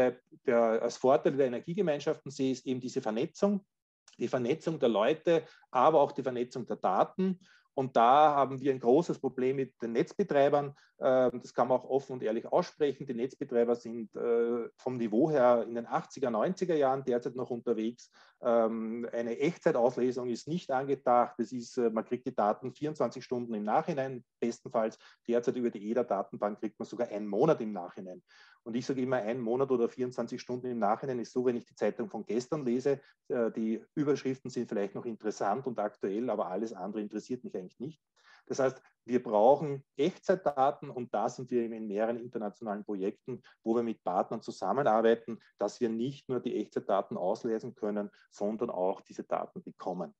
als Vorteil der Energiegemeinschaften sehe, ist eben diese Vernetzung. Die Vernetzung der Leute, aber auch die Vernetzung der Daten. Und da haben wir ein großes Problem mit den Netzbetreibern. Das kann man auch offen und ehrlich aussprechen. Die Netzbetreiber sind vom Niveau her in den 80er, 90er Jahren derzeit noch unterwegs. Eine Echtzeitauslesung ist nicht angedacht. Das ist, man kriegt die Daten 24 Stunden im Nachhinein, bestenfalls. Derzeit über die EDA-Datenbank kriegt man sogar einen Monat im Nachhinein. Und ich sage immer, einen Monat oder 24 Stunden im Nachhinein ist so, wenn ich die Zeitung von gestern lese, die Überschriften sind vielleicht noch interessant und aktuell, aber alles andere interessiert mich eigentlich nicht. Das heißt, wir brauchen Echtzeitdaten und da sind wir in mehreren internationalen Projekten, wo wir mit Partnern zusammenarbeiten, dass wir nicht nur die Echtzeitdaten auslesen können, sondern auch diese Daten bekommen.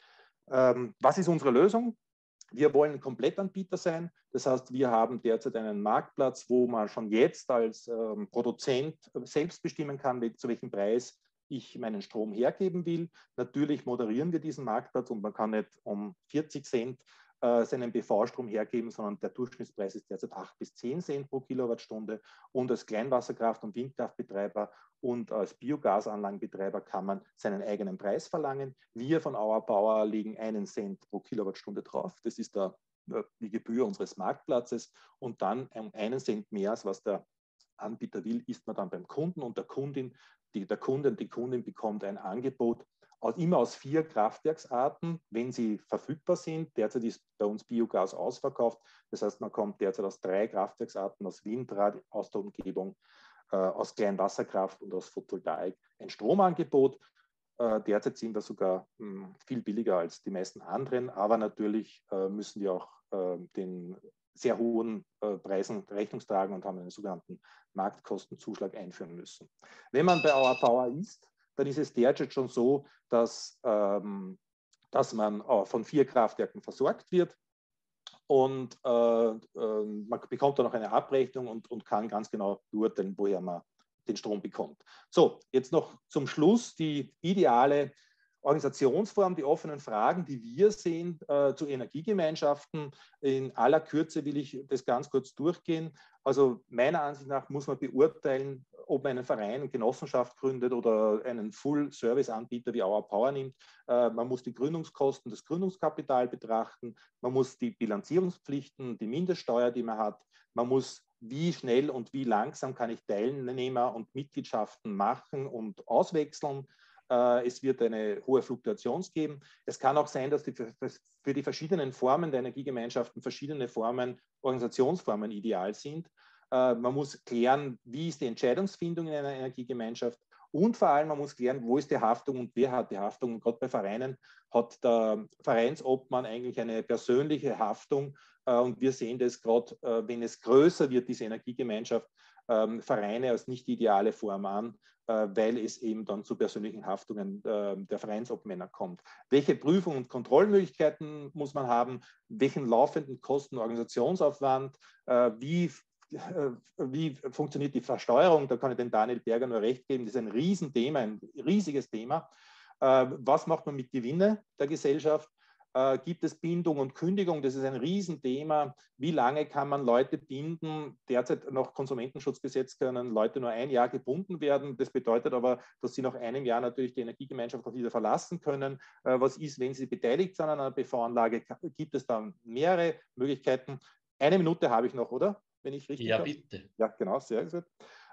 Was ist unsere Lösung? Wir wollen ein Komplettanbieter sein. Das heißt, wir haben derzeit einen Marktplatz, wo man schon jetzt als Produzent selbst bestimmen kann, zu welchem Preis ich meinen Strom hergeben will. Natürlich moderieren wir diesen Marktplatz und man kann nicht um 40 Cent seinen PV-Strom hergeben, sondern der Durchschnittspreis ist derzeit 8 bis 10 Cent pro Kilowattstunde. Und als Kleinwasserkraft- und Windkraftbetreiber und als Biogasanlagenbetreiber kann man seinen eigenen Preis verlangen. Wir von Our Power legen 1 Cent pro Kilowattstunde drauf. Das ist die Gebühr unseres Marktplatzes. Und dann um 1 Cent mehr, als was der Anbieter will, ist man dann beim Kunden und der Kunde und die Kundin bekommt ein Angebot immer aus 4 Kraftwerksarten, wenn sie verfügbar sind. Derzeit ist bei uns Biogas ausverkauft. Das heißt, man kommt derzeit aus 3 Kraftwerksarten, aus Windrad, aus der Umgebung, aus Kleinwasserkraft und aus Photovoltaik ein Stromangebot. Derzeit sind wir sogar viel billiger als die meisten anderen, aber natürlich müssen wir auch den sehr hohen Preisen Rechnung tragen und haben einen sogenannten Marktkostenzuschlag einführen müssen. Wenn man bei Our Power ist, dann ist es derzeit schon so, dass man von 4 Kraftwerken versorgt wird und man bekommt dann noch eine Abrechnung und kann ganz genau beurteilen, woher man den Strom bekommt. So, jetzt noch zum Schluss die ideale Organisationsform, die offenen Fragen, die wir sehen zu Energiegemeinschaften. In aller Kürze will ich das ganz kurz durchgehen. Also meiner Ansicht nach muss man beurteilen, ob man einen Verein, eine Genossenschaft gründet oder einen Full-Service-Anbieter wie Our Power nimmt. Man muss die Gründungskosten, das Gründungskapital betrachten. Man muss die Bilanzierungspflichten, die Mindeststeuer, die man hat. Man muss, wie schnell und wie langsam kann ich Teilnehmer und Mitgliedschaften machen und auswechseln. Es wird eine hohe Fluktuation geben. Es kann auch sein, dass für die verschiedenen Formen der Energiegemeinschaften verschiedene Organisationsformen ideal sind. Man muss klären, wie ist die Entscheidungsfindung in einer Energiegemeinschaft und vor allem, man muss klären, wo ist die Haftung und wer hat die Haftung. Und gerade bei Vereinen hat der Vereinsobmann eigentlich eine persönliche Haftung und wir sehen das gerade, wenn es größer wird, diese Energiegemeinschaft, Vereine als nicht ideale Form an, weil es eben dann zu persönlichen Haftungen der Vereinsobmänner kommt. Welche Prüfung- und Kontrollmöglichkeiten muss man haben? Welchen laufenden Kosten, Organisationsaufwand? Wie funktioniert die Versteuerung? Da kann ich dem Daniel Berger nur recht geben. Das ist ein Riesenthema, ein riesiges Thema. Was macht man mit Gewinne der Gesellschaft? Gibt es Bindung und Kündigung? Das ist ein Riesenthema. Wie lange kann man Leute binden? Derzeit nach Konsumentenschutzgesetz können Leute nur ein Jahr gebunden werden. Das bedeutet aber, dass sie nach einem Jahr natürlich die Energiegemeinschaft auch wieder verlassen können. Was ist, wenn sie beteiligt sind an einer PV-Anlage? Gibt es dann mehrere Möglichkeiten? 1 Minute habe ich noch, oder? Wenn ich richtig habe. Bitte. Ja, genau, sehr gut.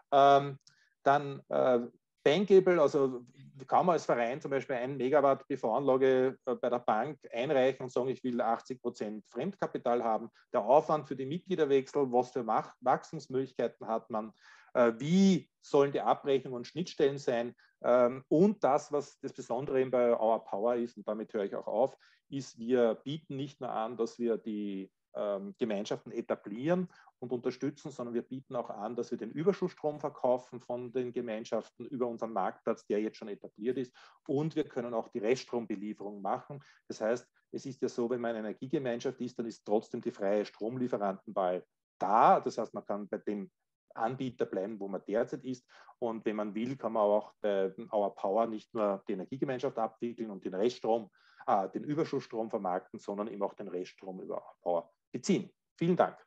Dann bankable, also kann man als Verein zum Beispiel 1 Megawatt PV-Anlage bei der Bank einreichen und sagen, ich will 80% Fremdkapital haben. Der Aufwand für die Mitgliederwechsel, was für Wachstumsmöglichkeiten hat man, wie sollen die Abrechnungen und Schnittstellen sein und das, was das Besondere eben bei Our Power ist, und damit höre ich auch auf, ist, wir bieten nicht nur an, dass wir die Gemeinschaften etablieren und unterstützen, sondern wir bieten auch an, dass wir den Überschussstrom verkaufen von den Gemeinschaften über unseren Marktplatz, der jetzt schon etabliert ist, und wir können auch die Reststrombelieferung machen. Das heißt, es ist ja so, wenn man eine Energiegemeinschaft ist, dann ist trotzdem die freie Stromlieferantenwahl da. Das heißt, man kann bei dem Anbieter bleiben, wo man derzeit ist. Und wenn man will, kann man auch bei Our Power nicht nur die Energiegemeinschaft abwickeln und den Reststrom, den Überschussstrom vermarkten, sondern eben auch den Reststrom über Our Power beziehen. Vielen Dank.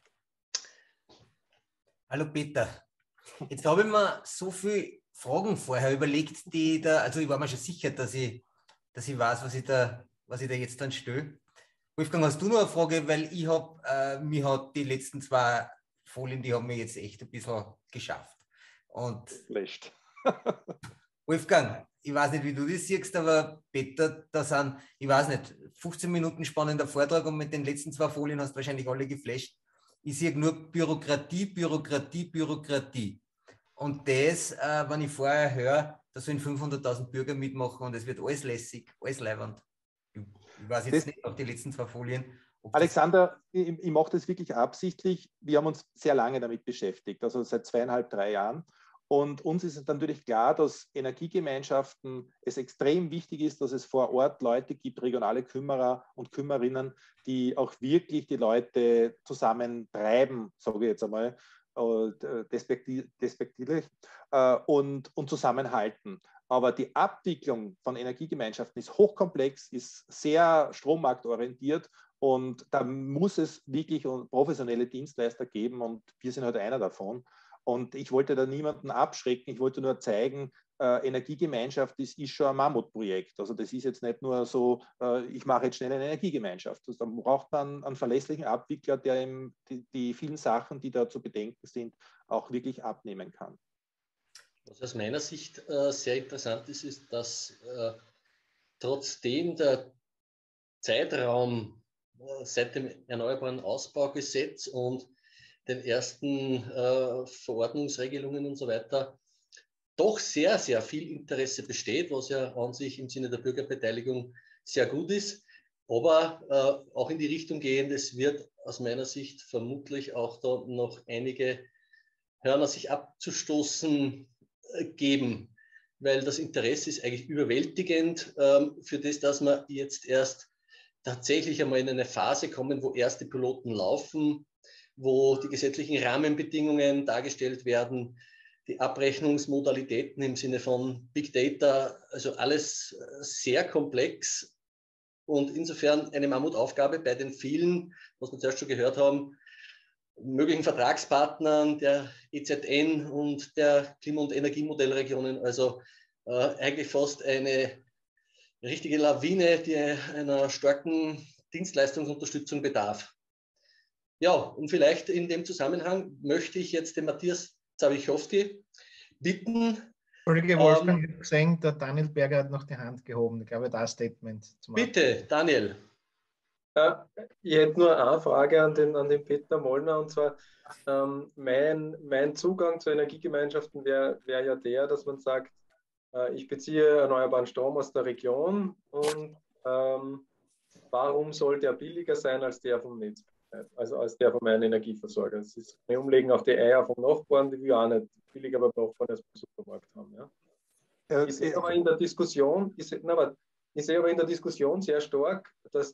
Hallo Peter. Jetzt habe ich mir so viele Fragen vorher überlegt, die da, also ich war mir schon sicher, dass ich weiß, was ich da jetzt dann stelle. Wolfgang, hast du noch eine Frage? Weil ich habe, mich hat die letzten 2 Folien, die haben mir jetzt echt ein bisschen geschafft. Und Schlecht. Wolfgang, ich weiß nicht, wie du das siehst, aber Peter, da sind, ich weiß nicht, 15 Minuten spannender Vortrag und mit den letzten 2 Folien hast du wahrscheinlich alle geflasht. Ich sehe nur Bürokratie, Bürokratie, Bürokratie. Und das, wenn ich vorher höre, da sollen 500.000 Bürger mitmachen und es wird alles lässig, alles leibernd. Ich weiß jetzt nicht auf die letzten 2 Folien. Alexander, ich mache das wirklich absichtlich. Wir haben uns sehr lange damit beschäftigt, also seit 2,5, 3 Jahren. Und uns ist natürlich klar, dass Energiegemeinschaften es extrem wichtig ist, dass es vor Ort Leute gibt, regionale Kümmerer und Kümmerinnen, die auch wirklich die Leute zusammentreiben, sage ich jetzt einmal, despektierlich, und zusammenhalten. Aber die Abwicklung von Energiegemeinschaften ist hochkomplex, ist sehr strommarktorientiert und da muss es wirklich professionelle Dienstleister geben und wir sind halt einer davon. Und ich wollte da niemanden abschrecken, ich wollte nur zeigen, Energiegemeinschaft ist schon ein Mammutprojekt. Also das ist jetzt nicht nur so, ich mache jetzt schnell eine Energiegemeinschaft. Also da braucht man einen verlässlichen Abwickler, der ihm die vielen Sachen, die da zu bedenken sind, auch wirklich abnehmen kann. Was aus meiner Sicht sehr interessant ist, ist, dass trotzdem der Zeitraum seit dem Erneuerbaren Ausbaugesetz und den ersten Verordnungsregelungen und so weiter doch sehr, sehr viel Interesse besteht, was ja an sich im Sinne der Bürgerbeteiligung sehr gut ist, aber auch in die Richtung gehend, es wird aus meiner Sicht vermutlich auch da noch einige Hörner sich abzustoßen geben, weil das Interesse ist eigentlich überwältigend für das, dass wir jetzt erst tatsächlich einmal in eine Phase kommen, wo erste Piloten laufen, wo die gesetzlichen Rahmenbedingungen dargestellt werden, die Abrechnungsmodalitäten im Sinne von Big Data, also alles sehr komplex und insofern eine Mammutaufgabe bei den vielen, was wir zuerst schon gehört haben, möglichen Vertragspartnern der EZN und der Klima- und Energiemodellregionen. Also eigentlich fast eine richtige Lawine, die einer starken Dienstleistungsunterstützung bedarf. Ja, und vielleicht in dem Zusammenhang möchte ich jetzt den Matthias Zawichowski bitten. Kollege Wolfgang, ich habe gesehen, der Daniel Berger hat noch die Hand gehoben. Ich glaube, da ein Statement zum Bitte, Daniel. Ja, ich hätte nur eine Frage an den Peter Mollner, und zwar mein Zugang zu Energiegemeinschaften wäre ja der, dass man sagt, ich beziehe erneuerbaren Strom aus der Region und warum sollte er billiger sein als der vom Netz, also als der von meinem Energieversorger? Das ist ein Umlegen auf die Eier vom Nachbarn, die wir auch nicht billiger beim Nachbarn als beim Supermarkt haben. Ja? Ich sehe aber in der Diskussion, sehr stark, dass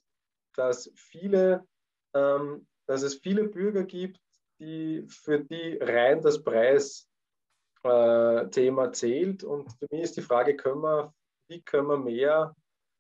es viele Bürger gibt, für die rein das Preisthema zählt. Und für mich ist die Frage, wie können wir mehr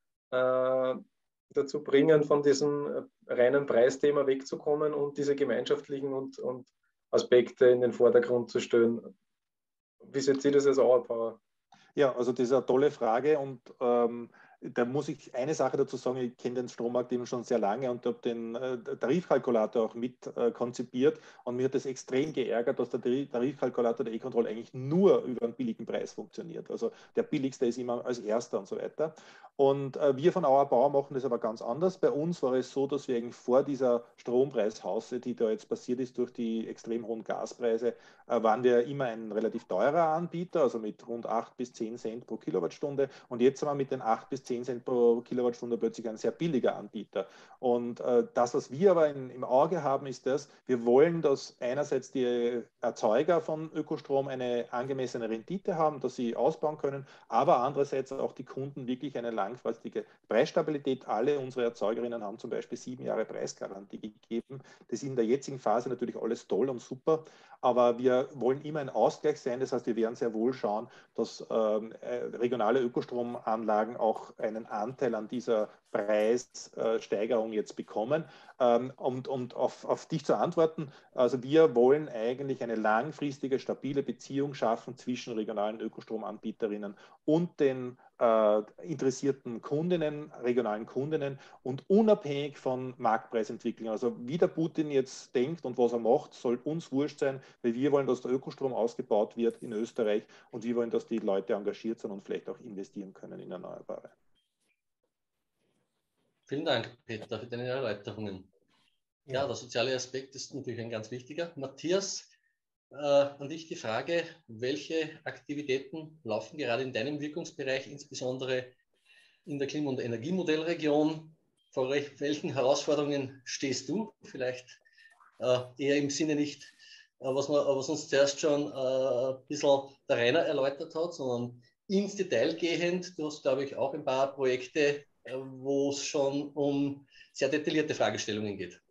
dazu bringen, von diesem reinen Preisthema wegzukommen und diese gemeinschaftlichen und Aspekte in den Vordergrund zu stellen. Wie seht ihr das als Auerpower? Ja, also das ist eine tolle Frage und da muss ich eine Sache dazu sagen, ich kenne den Strommarkt eben schon sehr lange und habe den Tarifkalkulator auch mit konzipiert und mir hat das extrem geärgert, dass der Tarifkalkulator der E-Control eigentlich nur über einen billigen Preis funktioniert. Also der billigste ist immer als erster und so weiter. Und wir von Auer Bauer machen das aber ganz anders. Bei uns war es so, dass wir eigentlich vor dieser Strompreishausse, die da jetzt passiert ist durch die extrem hohen Gaspreise, waren wir immer ein relativ teurer Anbieter, also mit rund 8 bis 10 Cent pro Kilowattstunde. Und jetzt sind wir mit den 8 bis 10 Cent pro Kilowattstunde plötzlich ein sehr billiger Anbieter. Und das, was wir aber im Auge haben, ist das, wir wollen, dass einerseits die Erzeuger von Ökostrom eine angemessene Rendite haben, dass sie ausbauen können, aber andererseits auch die Kunden wirklich eine langfristige Preisstabilität. Alle unsere Erzeugerinnen haben zum Beispiel 7 Jahre Preisgarantie gegeben. Das ist in der jetzigen Phase natürlich alles toll und super, aber wir wollen immer ein Ausgleich sein. Das heißt, wir werden sehr wohl schauen, dass regionale Ökostromanlagen auch einen Anteil an dieser Preissteigerung jetzt bekommen. Und auf dich zu antworten, also wir wollen eigentlich eine langfristige, stabile Beziehung schaffen zwischen regionalen Ökostromanbieterinnen und den interessierten Kundinnen, regionalen Kundinnen und unabhängig von Marktpreisentwicklung. Also wie der Putin jetzt denkt und was er macht, soll uns wurscht sein, weil wir wollen, dass der Ökostrom ausgebaut wird in Österreich und wir wollen, dass die Leute engagiert sind und vielleicht auch investieren können in Erneuerbare. Vielen Dank, Peter, für deine Erläuterungen. Ja, der soziale Aspekt ist natürlich ein ganz wichtiger. Matthias, an dich die Frage, welche Aktivitäten laufen gerade in deinem Wirkungsbereich, insbesondere in der Klima- und Energiemodellregion? Vor welchen Herausforderungen stehst du? Vielleicht eher im Sinne nicht, was uns zuerst schon ein bisschen der Rainer erläutert hat, sondern ins Detail gehend. Du hast, glaube ich, auch ein paar Projekte, wo es schon um sehr detaillierte Fragestellungen geht.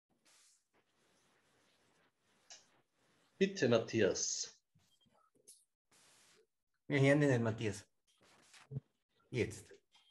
Bitte, Matthias. Wir hören dich nicht, Matthias. Jetzt.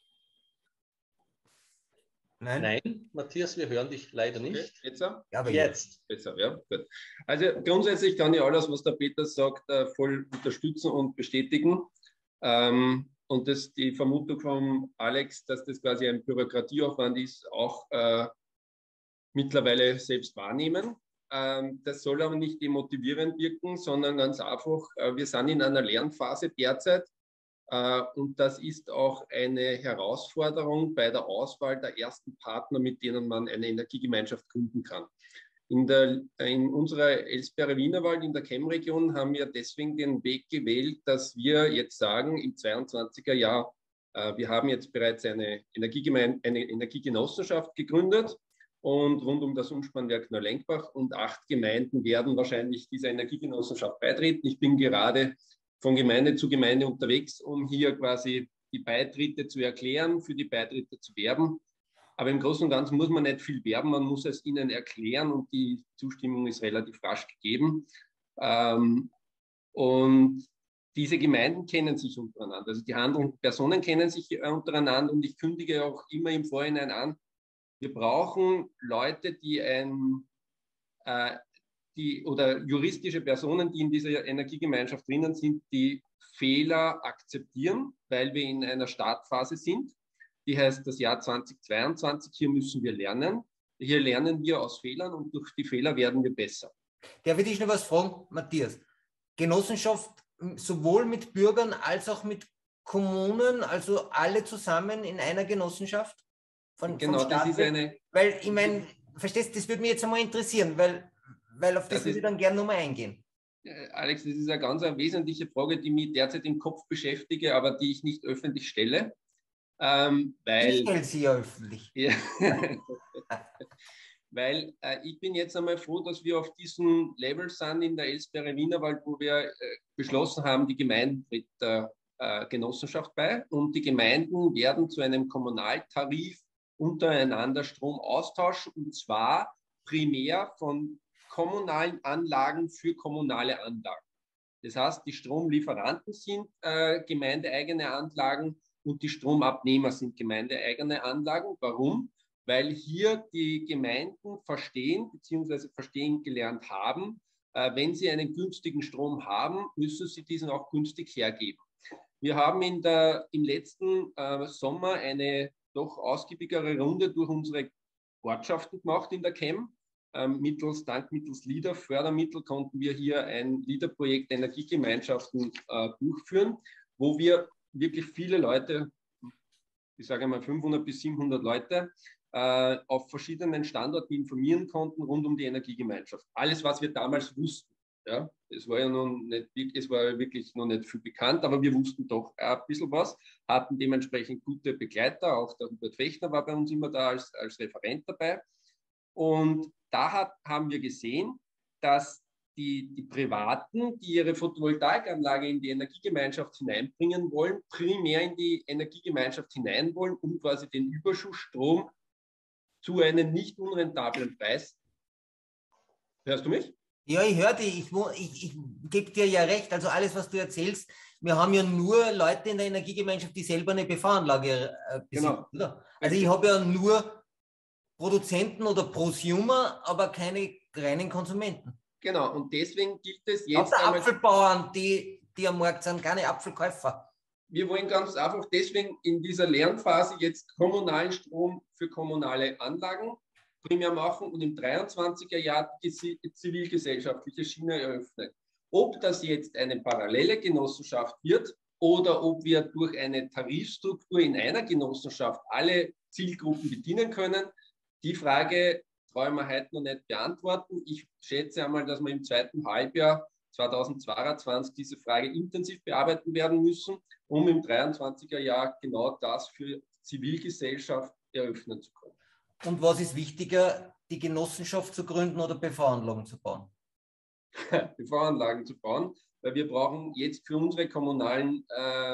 Nein, Matthias, wir hören dich leider nicht. Okay, jetzt? Ja, aber jetzt. Besser, ja, gut. Also grundsätzlich kann ich alles, was der Peter sagt, voll unterstützen und bestätigen. Und die Vermutung von Alex, dass das quasi ein Bürokratieaufwand ist, auch mittlerweile selbst wahrnehmen. Das soll aber nicht demotivierend wirken, sondern ganz einfach, wir sind in einer Lernphase derzeit. Und das ist auch eine Herausforderung bei der Auswahl der ersten Partner, mit denen man eine Energiegemeinschaft gründen kann. In unserer Elsbeerer Wienerwald in der Chem-Region haben wir deswegen den Weg gewählt, dass wir jetzt sagen, im 22er Jahr, wir haben jetzt bereits eine Energiegenossenschaft gegründet und rund um das Umspannwerk Neulenkbach und 8 Gemeinden werden wahrscheinlich dieser Energiegenossenschaft beitreten. Ich bin gerade von Gemeinde zu Gemeinde unterwegs, um hier quasi die Beitritte zu erklären, für die Beitritte zu werben. Aber im Großen und Ganzen muss man nicht viel werben, man muss es ihnen erklären und die Zustimmung ist relativ rasch gegeben. Und diese Gemeinden kennen sich untereinander. Also die handelnden Personen kennen sich untereinander und ich kündige auch immer im Vorhinein an, wir brauchen Leute, oder juristische Personen, die in dieser Energiegemeinschaft drinnen sind, die Fehler akzeptieren, weil wir in einer Startphase sind. Die heißt das Jahr 2022, hier müssen wir lernen. Hier lernen wir aus Fehlern und durch die Fehler werden wir besser. Darf ich dich noch was fragen, Matthias? Genossenschaft sowohl mit Bürgern als auch mit Kommunen, also alle zusammen in einer Genossenschaft? Genau, das ist eine... Weil, ich meine, verstehst du, das würde mich jetzt einmal interessieren, weil auf das würde ich dann gerne nochmal eingehen. Alex, das ist eine ganz wesentliche Frage, die mich derzeit im Kopf beschäftige, aber die ich nicht öffentlich stelle. Ich stelle sie ja öffentlich. Ja. Weil ich bin jetzt einmal froh, dass wir auf diesem Level sind in der Elsbeere Wienerwald, wo wir beschlossen haben, die Gemeinden tritt der Genossenschaft bei und die Gemeinden werden zu einem Kommunaltarif untereinander Strom austauschen und zwar primär von kommunalen Anlagen für kommunale Anlagen. Das heißt, die Stromlieferanten sind gemeindeeigene Anlagen und die Stromabnehmer sind gemeindeeigene Anlagen. Warum? Weil hier die Gemeinden verstehen bzw. verstehen gelernt haben, wenn sie einen günstigen Strom haben, müssen sie diesen auch günstig hergeben. Wir haben im letzten Sommer eine doch ausgiebigere Runde durch unsere Ortschaften gemacht in der CHEM. Mittels LEADER Fördermittel konnten wir hier ein LEADER-Projekt Energiegemeinschaften durchführen, wo wir wirklich viele Leute, ich sage mal 500 bis 700 Leute, auf verschiedenen Standorten informieren konnten rund um die Energiegemeinschaft. Alles, was wir damals wussten. Ja, es war ja wirklich noch nicht viel bekannt, aber wir wussten doch ein bisschen was, hatten dementsprechend gute Begleiter, auch der Hubert Fechner war bei uns immer da als Referent dabei. Und da haben wir gesehen, dass die Privaten, die ihre Photovoltaikanlage in die Energiegemeinschaft hineinbringen wollen, primär in die Energiegemeinschaft hinein wollen, um quasi den Überschussstrom zu einem nicht unrentablen Preis. Hörst du mich? Ja, ich höre dich. Ich gebe dir ja recht. Also alles, was du erzählst, wir haben ja nur Leute in der Energiegemeinschaft, die selber eine PV-Anlage besitzen. Genau. Oder? Also ich habe ja nur Produzenten oder Prosumer, aber keine reinen Konsumenten. Genau, und deswegen gilt es jetzt... Auch der Apfelbauern, die am Markt sind, keine Apfelkäufer. Wir wollen ganz einfach deswegen in dieser Lernphase jetzt kommunalen Strom für kommunale Anlagen primär machen und im 23er Jahr die zivilgesellschaftliche Schiene eröffnen. Ob das jetzt eine parallele Genossenschaft wird oder ob wir durch eine Tarifstruktur in einer Genossenschaft alle Zielgruppen bedienen können, die Frage traue ich mir heute noch nicht beantworten. Ich schätze einmal, dass wir im zweiten Halbjahr 2022 diese Frage intensiv bearbeiten werden müssen, um im 23er Jahr genau das für Zivilgesellschaft eröffnen zu können. Und was ist wichtiger, die Genossenschaft zu gründen oder PV-Anlagen zu bauen? PV-Anlagen zu bauen, weil wir brauchen jetzt für unsere kommunalen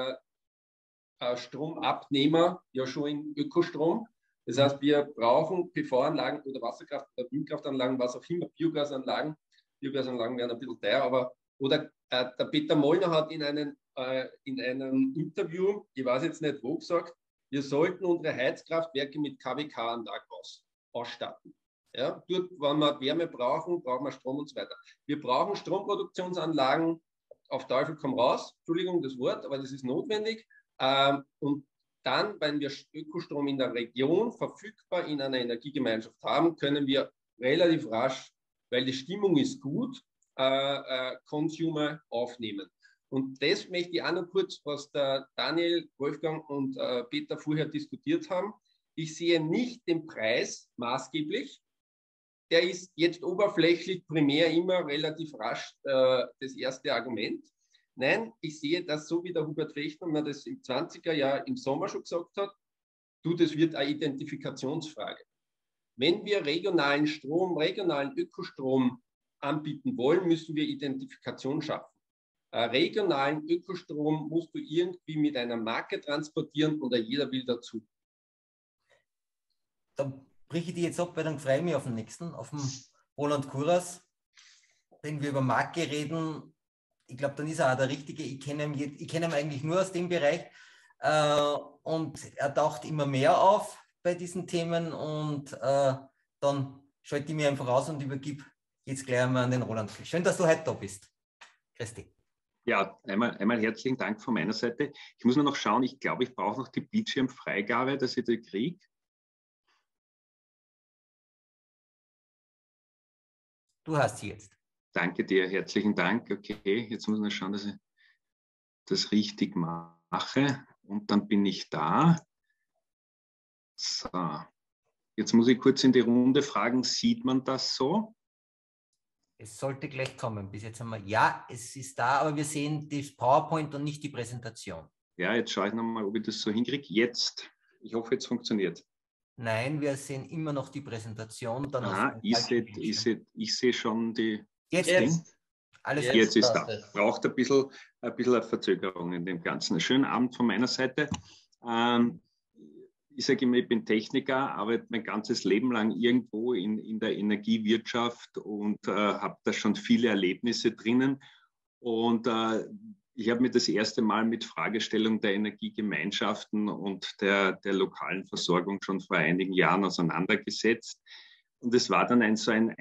Stromabnehmer ja schon in Ökostrom. Das heißt, wir brauchen PV-Anlagen oder Wasserkraft- oder Windkraftanlagen, was auch immer, Biogasanlagen. Biogasanlagen werden ein bisschen teuer, der Peter Mollner hat in einem Interview, ich weiß jetzt nicht wo, gesagt, wir sollten unsere Heizkraftwerke mit KWK-Anlagen ausstatten. Ja, dort, wenn wir Wärme brauchen, brauchen wir Strom und so weiter. Wir brauchen Stromproduktionsanlagen auf Teufel komm raus. Entschuldigung das Wort, aber das ist notwendig. Und dann, wenn wir Ökostrom in der Region verfügbar in einer Energiegemeinschaft haben, können wir relativ rasch, weil die Stimmung ist gut, Consumer aufnehmen. Und das möchte ich auch noch kurz, was der Daniel, Wolfgang und Peter vorher diskutiert haben. Ich sehe nicht den Preis maßgeblich. Der ist jetzt oberflächlich primär immer relativ rasch das erste Argument. Nein, ich sehe das so, wie der Hubert Fechner mir das im 20er Jahr im Sommer schon gesagt hat, das wird eine Identifikationsfrage. Wenn wir regionalen Strom, regionalen Ökostrom anbieten wollen, müssen wir Identifikation schaffen. Regionalen Ökostrom musst du irgendwie mit einer Marke transportieren und jeder will dazu. Dann breche ich die jetzt ab, weil dann freue ich mich auf den nächsten, auf den Roland Kuras. Wenn wir über Marke reden, ich glaube, dann ist er auch der Richtige. Ich kenne ihn eigentlich nur aus dem Bereich und er taucht immer mehr auf bei diesen Themen und dann schalte ich mich einfach aus und übergebe jetzt gleich einmal an den Roland. Schön, dass du heute da bist. Christi. Ja, einmal herzlichen Dank von meiner Seite. Ich muss nur noch schauen, ich glaube, ich brauche noch die Bildschirmfreigabe, dass ich die kriege. Du hast sie jetzt. Danke dir, herzlichen Dank. Okay, jetzt muss ich nur schauen, dass ich das richtig mache. Und dann bin ich da. So, jetzt muss ich kurz in die Runde fragen, sieht man das so? Es sollte gleich kommen. Bis jetzt haben wir, ja, es ist da, aber wir sehen das PowerPoint und nicht die Präsentation. Ja, jetzt schaue ich nochmal, ob ich das so hinkriege. Jetzt, ich hoffe, jetzt funktioniert. Nein, wir sehen immer noch die Präsentation. Dann Aha, ich sehe schon die... Jetzt. Alles jetzt ist da. Braucht ein bisschen eine Verzögerung in dem Ganzen. Schönen Abend von meiner Seite. Ich sage immer, ich bin Techniker, arbeite mein ganzes Leben lang irgendwo in der Energiewirtschaft und habe da schon viele Erlebnisse drinnen. Und ich habe mich das erste Mal mit Fragestellung der Energiegemeinschaften und der lokalen Versorgung schon vor einigen Jahren auseinandergesetzt. Und es war dann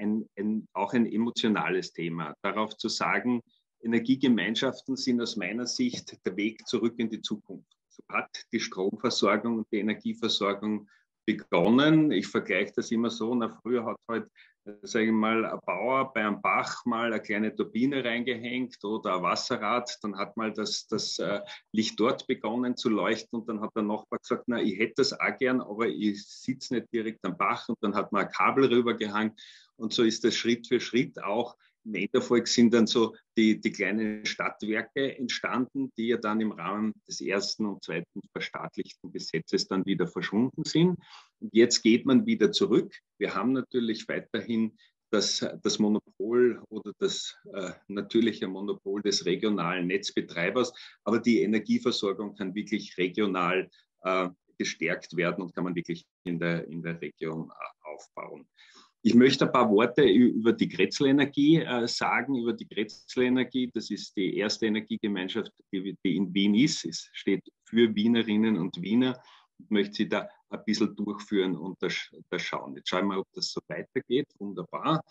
auch ein emotionales Thema, darauf zu sagen, Energiegemeinschaften sind aus meiner Sicht der Weg zurück in die Zukunft. So hat die Stromversorgung und die Energieversorgung begonnen. Ich vergleiche das immer so, früher hat halt, sage ich mal, ein Bauer bei einem Bach mal eine kleine Turbine reingehängt oder ein Wasserrad, dann hat mal das Licht dort begonnen zu leuchten und dann hat der Nachbar gesagt, na, ich hätte das auch gern, aber ich sitze nicht direkt am Bach und dann hat man ein Kabel rübergehangen und so ist das Schritt für Schritt auch. Im Enderfolg sind dann so die kleinen Stadtwerke entstanden, die ja dann im Rahmen des ersten und zweiten verstaatlichten Gesetzes dann wieder verschwunden sind. Und jetzt geht man wieder zurück. Wir haben natürlich weiterhin das Monopol oder das natürliche Monopol des regionalen Netzbetreibers, aber die Energieversorgung kann wirklich regional gestärkt werden und kann man wirklich in der Region aufbauen. Ich möchte ein paar Worte über die Grätzl-Energie sagen. Über die Grätzl-Energie, das ist die erste Energiegemeinschaft, die in Wien ist. Es steht für Wienerinnen und Wiener. Ich möchte Sie da ein bisschen durchführen und da schauen. Jetzt schauen wir mal, ob das so weitergeht. Wunderbar.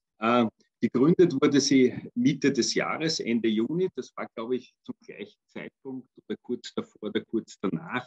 Gegründet wurde sie Mitte des Jahres, Ende Juni. Das war, glaube ich, zum gleichen Zeitpunkt oder kurz davor oder kurz danach.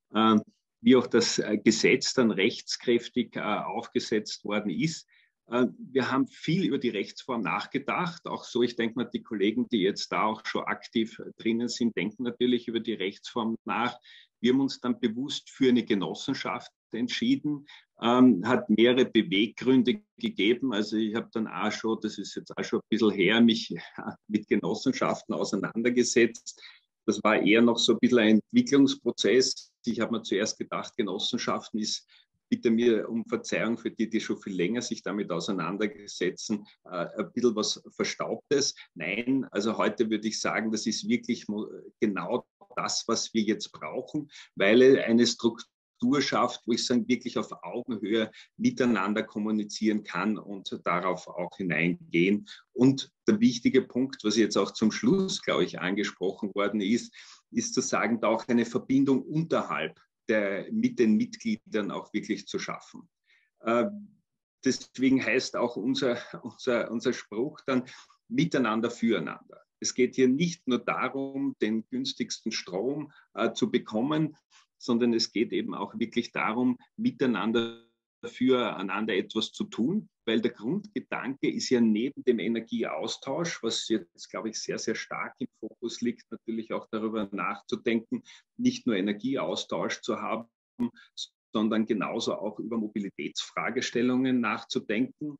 Wie auch das Gesetz dann rechtskräftig aufgesetzt worden ist. Wir haben viel über die Rechtsform nachgedacht. Auch so, ich denke mal, die Kollegen, die jetzt da auch schon aktiv drinnen sind, denken natürlich über die Rechtsform nach. Wir haben uns dann bewusst für eine Genossenschaft entschieden, hat mehrere Beweggründe gegeben. Also ich habe dann auch schon, das ist jetzt auch schon ein bisschen her, mich mit Genossenschaften auseinandergesetzt. Das war eher noch so ein bisschen ein Entwicklungsprozess. Ich habe mir zuerst gedacht, Genossenschaften ist, bitte mir um Verzeihung für die schon viel länger sich damit auseinandersetzen, ein bisschen was Verstaubtes. Nein, also heute würde ich sagen, das ist wirklich genau das, was wir jetzt brauchen, weil eine Struktur schafft, wo ich sagen, wirklich auf Augenhöhe miteinander kommunizieren kann und darauf auch hineingehen. Und der wichtige Punkt, was jetzt auch zum Schluss, glaube ich, angesprochen worden ist zu sagen, da auch eine Verbindung unterhalb mit den Mitgliedern auch wirklich zu schaffen. Deswegen heißt auch unser Spruch dann miteinander füreinander. Es geht hier nicht nur darum, den günstigsten Strom zu bekommen, sondern es geht eben auch wirklich darum, miteinander füreinander etwas zu tun, weil der Grundgedanke ist ja neben dem Energieaustausch, was jetzt, glaube ich, sehr, sehr stark im Fokus liegt, natürlich auch darüber nachzudenken, nicht nur Energieaustausch zu haben, sondern genauso auch über Mobilitätsfragestellungen nachzudenken.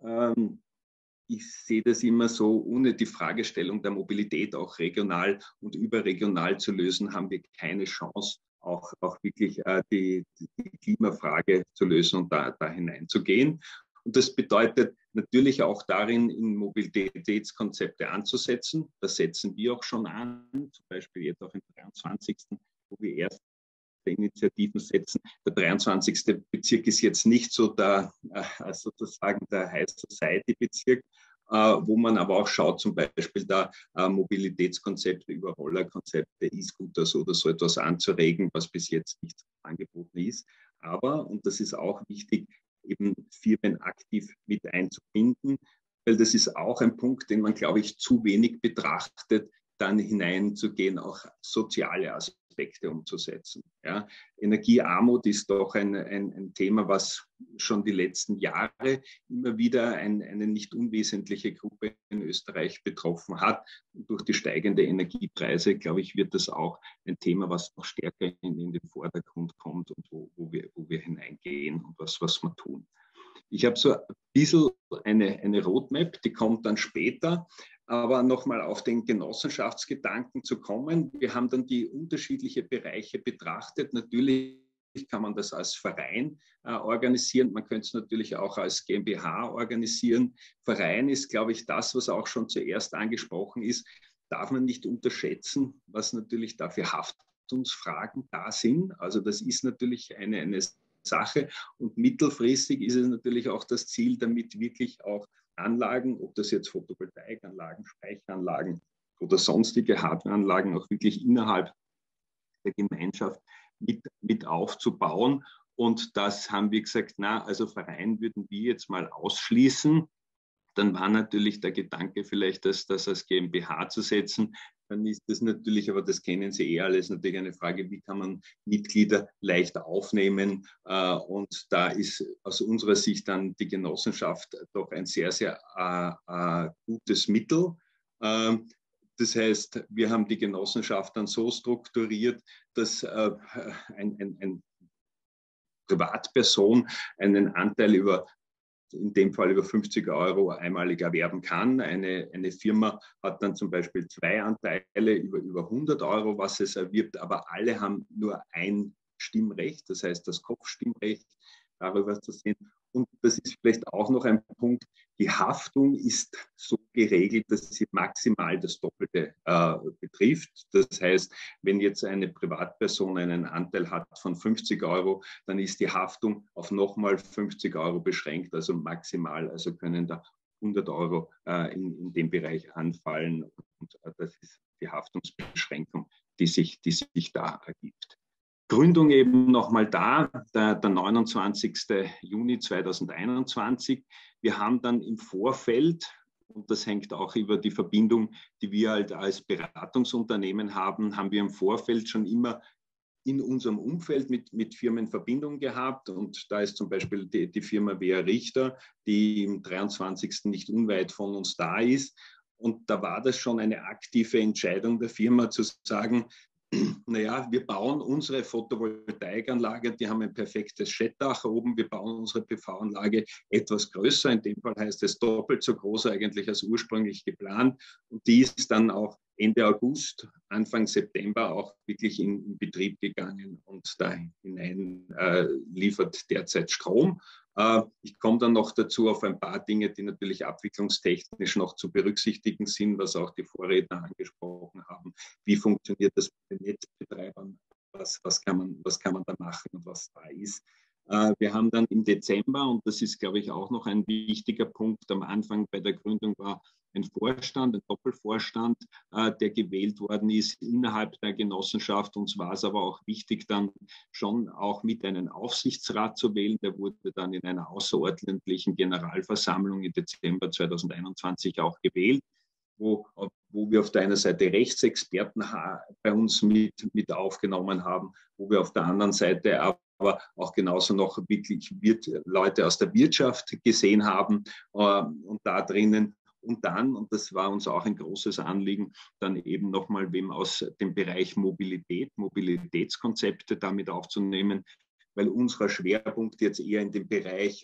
Ich sehe das immer so, ohne die Fragestellung der Mobilität auch regional und überregional zu lösen, haben wir keine Chance, auch wirklich die Klimafrage zu lösen und da hineinzugehen. Und das bedeutet natürlich auch darin, in Mobilitätskonzepte anzusetzen. Das setzen wir auch schon an, zum Beispiel jetzt auch im 23., wo wir erste Initiativen setzen. Der 23. Bezirk ist jetzt nicht so sozusagen der High Society Bezirk, wo man aber auch schaut, zum Beispiel da Mobilitätskonzepte über Rollerkonzepte, E-Scooters oder so etwas anzuregen, was bis jetzt nicht angeboten ist. Aber, und das ist auch wichtig, eben Firmen aktiv mit einzubinden, weil das ist auch ein Punkt, den man, glaube ich, zu wenig betrachtet, dann hineinzugehen, auch soziale Aspekte umzusetzen. Ja. Energiearmut ist doch ein Thema, was schon die letzten Jahre immer wieder eine nicht unwesentliche Gruppe in Österreich betroffen hat. Und durch die steigenden Energiepreise, glaube ich, wird das auch ein Thema, was noch stärker in den Vordergrund kommt und wo wir hineingehen und was wir tun. Ich habe so ein bisschen eine Roadmap, die kommt dann später, aber nochmal auf den Genossenschaftsgedanken zu kommen. Wir haben dann die unterschiedlichen Bereiche betrachtet. Natürlich kann man das als Verein organisieren. Man könnte es natürlich auch als GmbH organisieren. Verein ist, glaube ich, das, was auch schon zuerst angesprochen ist, darf man nicht unterschätzen, was natürlich da für Haftungsfragen da sind. Also das ist natürlich eine Sache und mittelfristig ist es natürlich auch das Ziel, damit wirklich auch Anlagen, ob das jetzt Photovoltaikanlagen, Speicheranlagen oder sonstige Hardwareanlagen auch wirklich innerhalb der Gemeinschaft mit aufzubauen. Und das haben wir gesagt, na, also Verein würden wir jetzt mal ausschließen. Dann war natürlich der Gedanke vielleicht, das als GmbH zu setzen. Dann ist das natürlich, aber das kennen Sie alles, natürlich eine Frage, wie kann man Mitglieder leicht aufnehmen. Und da ist aus unserer Sicht dann die Genossenschaft doch ein sehr, sehr gutes Mittel. Das heißt, wir haben die Genossenschaft dann so strukturiert, dass eine Privatperson einen Anteil in dem Fall über 50 € einmalig erwerben kann. Eine Firma hat dann zum Beispiel 2 Anteile über 100 €, was es erwirbt, aber alle haben nur ein Stimmrecht, das heißt das Kopfstimmrecht, darüber zu sehen. Und das ist vielleicht auch noch ein Punkt, die Haftung ist so geregelt, dass sie maximal das Doppelte betrifft. Das heißt, wenn jetzt eine Privatperson einen Anteil hat von 50 €, dann ist die Haftung auf nochmal 50 € beschränkt, also maximal, also können da 100 € in dem Bereich anfallen. Und das ist die Haftungsbeschränkung, die sich da ergibt. Gründung eben nochmal der 29. Juni 2021. Wir haben dann im Vorfeld, und das hängt auch über die Verbindung, die wir halt als Beratungsunternehmen haben, haben wir im Vorfeld schon immer in unserem Umfeld mit Firmen Verbindung gehabt. Und da ist zum Beispiel die Firma W.A. Richter, die im 23. nicht unweit von uns da ist. Und da war das schon eine aktive Entscheidung der Firma zu sagen, naja, wir bauen unsere Photovoltaikanlage, die haben ein perfektes Schettdach oben, wir bauen unsere PV-Anlage etwas größer, in dem Fall heißt es doppelt so groß eigentlich als ursprünglich geplant und die ist dann auch Ende August, Anfang September auch wirklich in Betrieb gegangen und da hinein liefert derzeit Strom. Ich komme dann noch dazu auf ein paar Dinge, die natürlich abwicklungstechnisch noch zu berücksichtigen sind, was auch die Vorredner angesprochen haben. Wie funktioniert das mit den Netzbetreibern? Was kann man da machen und was da ist? Wir haben dann im Dezember, und das ist, glaube ich, auch noch ein wichtiger Punkt, am Anfang bei der Gründung war ein Vorstand, ein Doppelvorstand, der gewählt worden ist innerhalb der Genossenschaft. Uns war es aber auch wichtig, dann schon auch mit einem Aufsichtsrat zu wählen. Der wurde dann in einer außerordentlichen Generalversammlung im Dezember 2021 auch gewählt, wo wir auf der einen Seite Rechtsexperten bei uns mit aufgenommen haben, wo wir auf der anderen Seite aber auch genauso noch wirklich Leute aus der Wirtschaft gesehen haben und da drinnen. Und dann, und das war uns auch ein großes Anliegen, dann eben nochmal wem aus dem Bereich Mobilitätskonzepte damit aufzunehmen, weil unser Schwerpunkt jetzt eher in dem Bereich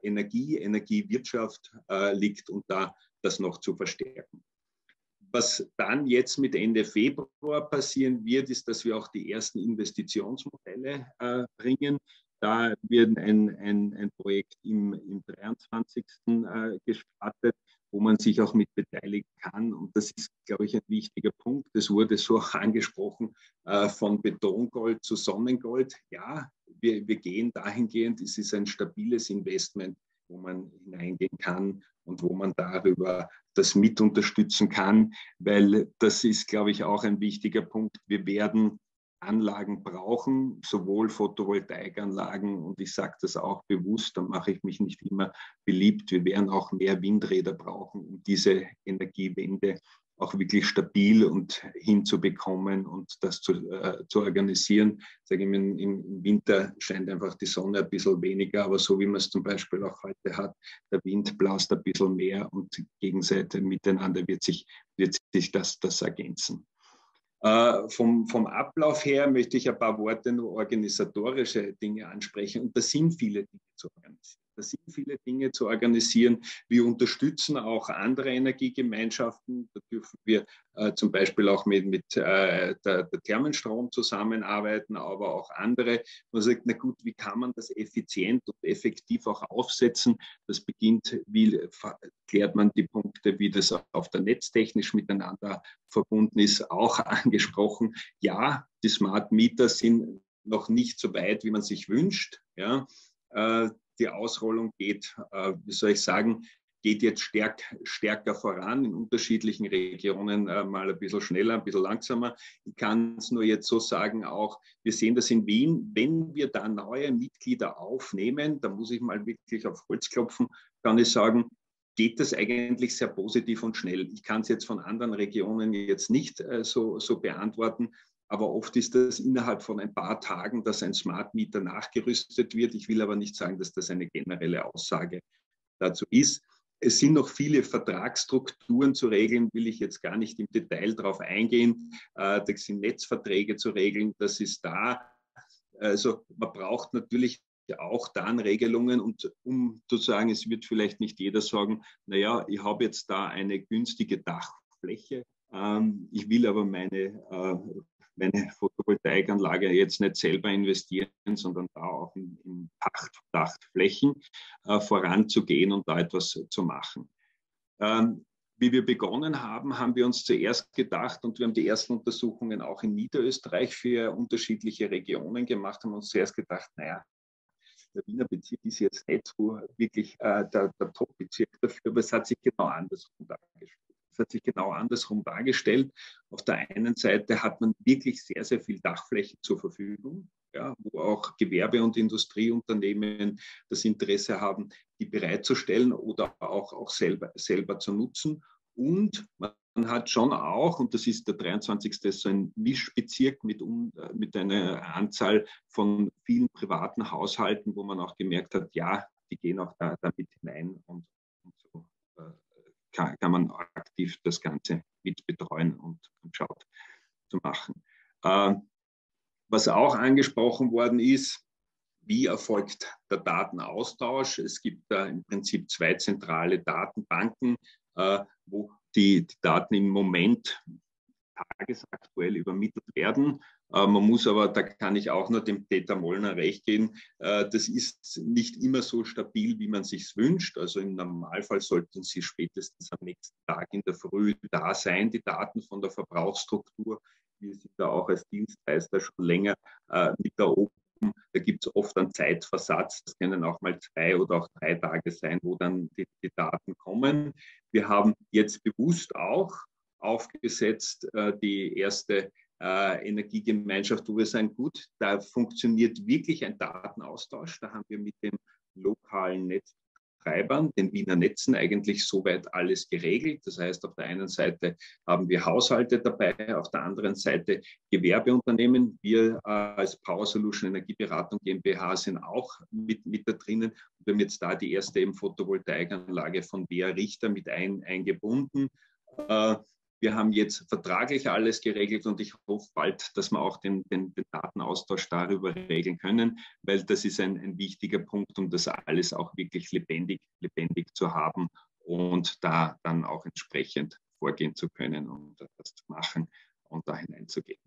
Energiewirtschaft liegt und da das noch zu verstärken. Was dann jetzt mit Ende Februar passieren wird, ist, dass wir auch die ersten Investitionsmodelle bringen. Da wird ein Projekt im 23. Gestartet, wo man sich auch mit beteiligen kann. Und das ist, glaube ich, ein wichtiger Punkt. Das wurde so auch angesprochen, von Betongold zu Sonnengold. Ja, wir gehen dahingehend, es ist ein stabiles Investment wo man hineingehen kann und wo man darüber das mit unterstützen kann, weil das ist, glaube ich, auch ein wichtiger Punkt. Wir werden Anlagen brauchen, sowohl Photovoltaikanlagen, und ich sage das auch bewusst, da mache ich mich nicht immer beliebt, wir werden auch mehr Windräder brauchen, um diese Energiewende auch wirklich stabil und hinzubekommen und das zu organisieren. Sage ich mir, im Winter scheint einfach die Sonne ein bisschen weniger, aber so wie man es zum Beispiel auch heute hat, der Wind blast ein bisschen mehr und gegenseitig miteinander wird sich das ergänzen. Vom Ablauf her möchte ich ein paar Worte nur organisatorische Dinge ansprechen. Und das sind viele Dinge zu organisieren. Wir unterstützen auch andere Energiegemeinschaften. Da dürfen wir zum Beispiel auch mit der Thermenstrom zusammenarbeiten, aber auch andere. Man sagt, na gut, wie kann man das effizient und effektiv auch aufsetzen? Das beginnt, wie klärt man die Punkte, wie das auf der netztechnisch miteinander verbunden ist, auch angesprochen. Ja, die Smart Meter sind noch nicht so weit, wie man sich wünscht. Ja, die Ausrollung geht, wie soll ich sagen, geht jetzt stärker voran, in unterschiedlichen Regionen mal ein bisschen schneller, ein bisschen langsamer. Ich kann es nur jetzt so sagen, auch wir sehen das in Wien, wenn wir da neue Mitglieder aufnehmen, da muss ich mal wirklich auf Holz klopfen, kann ich sagen, geht das eigentlich sehr positiv und schnell. Ich kann es jetzt von anderen Regionen jetzt nicht so beantworten, aber oft ist das innerhalb von ein paar Tagen, dass ein Smart Meter nachgerüstet wird. Ich will aber nicht sagen, dass das eine generelle Aussage dazu ist. Es sind noch viele Vertragsstrukturen zu regeln, will ich jetzt gar nicht im Detail darauf eingehen. Da sind Netzverträge zu regeln, das ist da. Also man braucht natürlich auch dann Regelungen, und um zu sagen, es wird vielleicht nicht jeder sagen, naja, ich habe jetzt da eine günstige Dachfläche, ich will aber meine Photovoltaikanlage jetzt nicht selber investieren, sondern da auch in Pachtflächen voranzugehen und da etwas zu machen. Wie wir begonnen haben, haben wir uns zuerst gedacht, und wir haben die ersten Untersuchungen auch in Niederösterreich für unterschiedliche Regionen gemacht, haben uns zuerst gedacht, naja, der Wiener Bezirk ist jetzt nicht so wirklich der Top-Bezirk dafür, aber es hat sich genau andersrum dargestellt. Auf der einen Seite hat man wirklich sehr, sehr viel Dachfläche zur Verfügung, ja, wo auch Gewerbe- und Industrieunternehmen das Interesse haben, die bereitzustellen oder auch selber zu nutzen. Und man hat schon auch, und das ist der 23. so ein Mischbezirk mit einer Anzahl von vielen privaten Haushalten, wo man auch gemerkt hat, ja, die gehen auch damit hinein, und so kann man aktiv das Ganze mit betreuen und schaut zu machen. Was auch angesprochen worden ist, wie erfolgt der Datenaustausch? Es gibt da im Prinzip 2 zentrale Datenbanken, wo die Daten im Moment tagesaktuell übermittelt werden. Man muss aber, da kann ich auch nur dem Peter Mollner recht geben, das ist nicht immer so stabil, wie man sich wünscht. Also im Normalfall sollten sie spätestens am nächsten Tag in der Früh da sein, die Daten von der Verbrauchsstruktur. Wir sind da auch als Dienstleister schon länger mit da oben. Da gibt es oft einen Zeitversatz. Das können auch mal 2 oder auch 3 Tage sein, wo dann die Daten kommen. Wir haben jetzt bewusst auch aufgesetzt die erste Energiegemeinschaft, wo wir sagen, gut, da funktioniert wirklich ein Datenaustausch. Da haben wir mit den lokalen Netzbetreibern, den Wiener Netzen, eigentlich soweit alles geregelt. Das heißt, auf der einen Seite haben wir Haushalte dabei, auf der anderen Seite Gewerbeunternehmen. Wir als Power Solution Energieberatung GmbH sind auch mit da drinnen. Wir haben jetzt da die erste eben Photovoltaikanlage von BR Richter mit eingebunden. Wir haben jetzt vertraglich alles geregelt, und ich hoffe bald, dass wir auch den Datenaustausch darüber regeln können, weil das ist ein wichtiger Punkt, um das alles auch wirklich lebendig zu haben und da dann auch entsprechend vorgehen zu können und das zu machen und da hineinzugehen.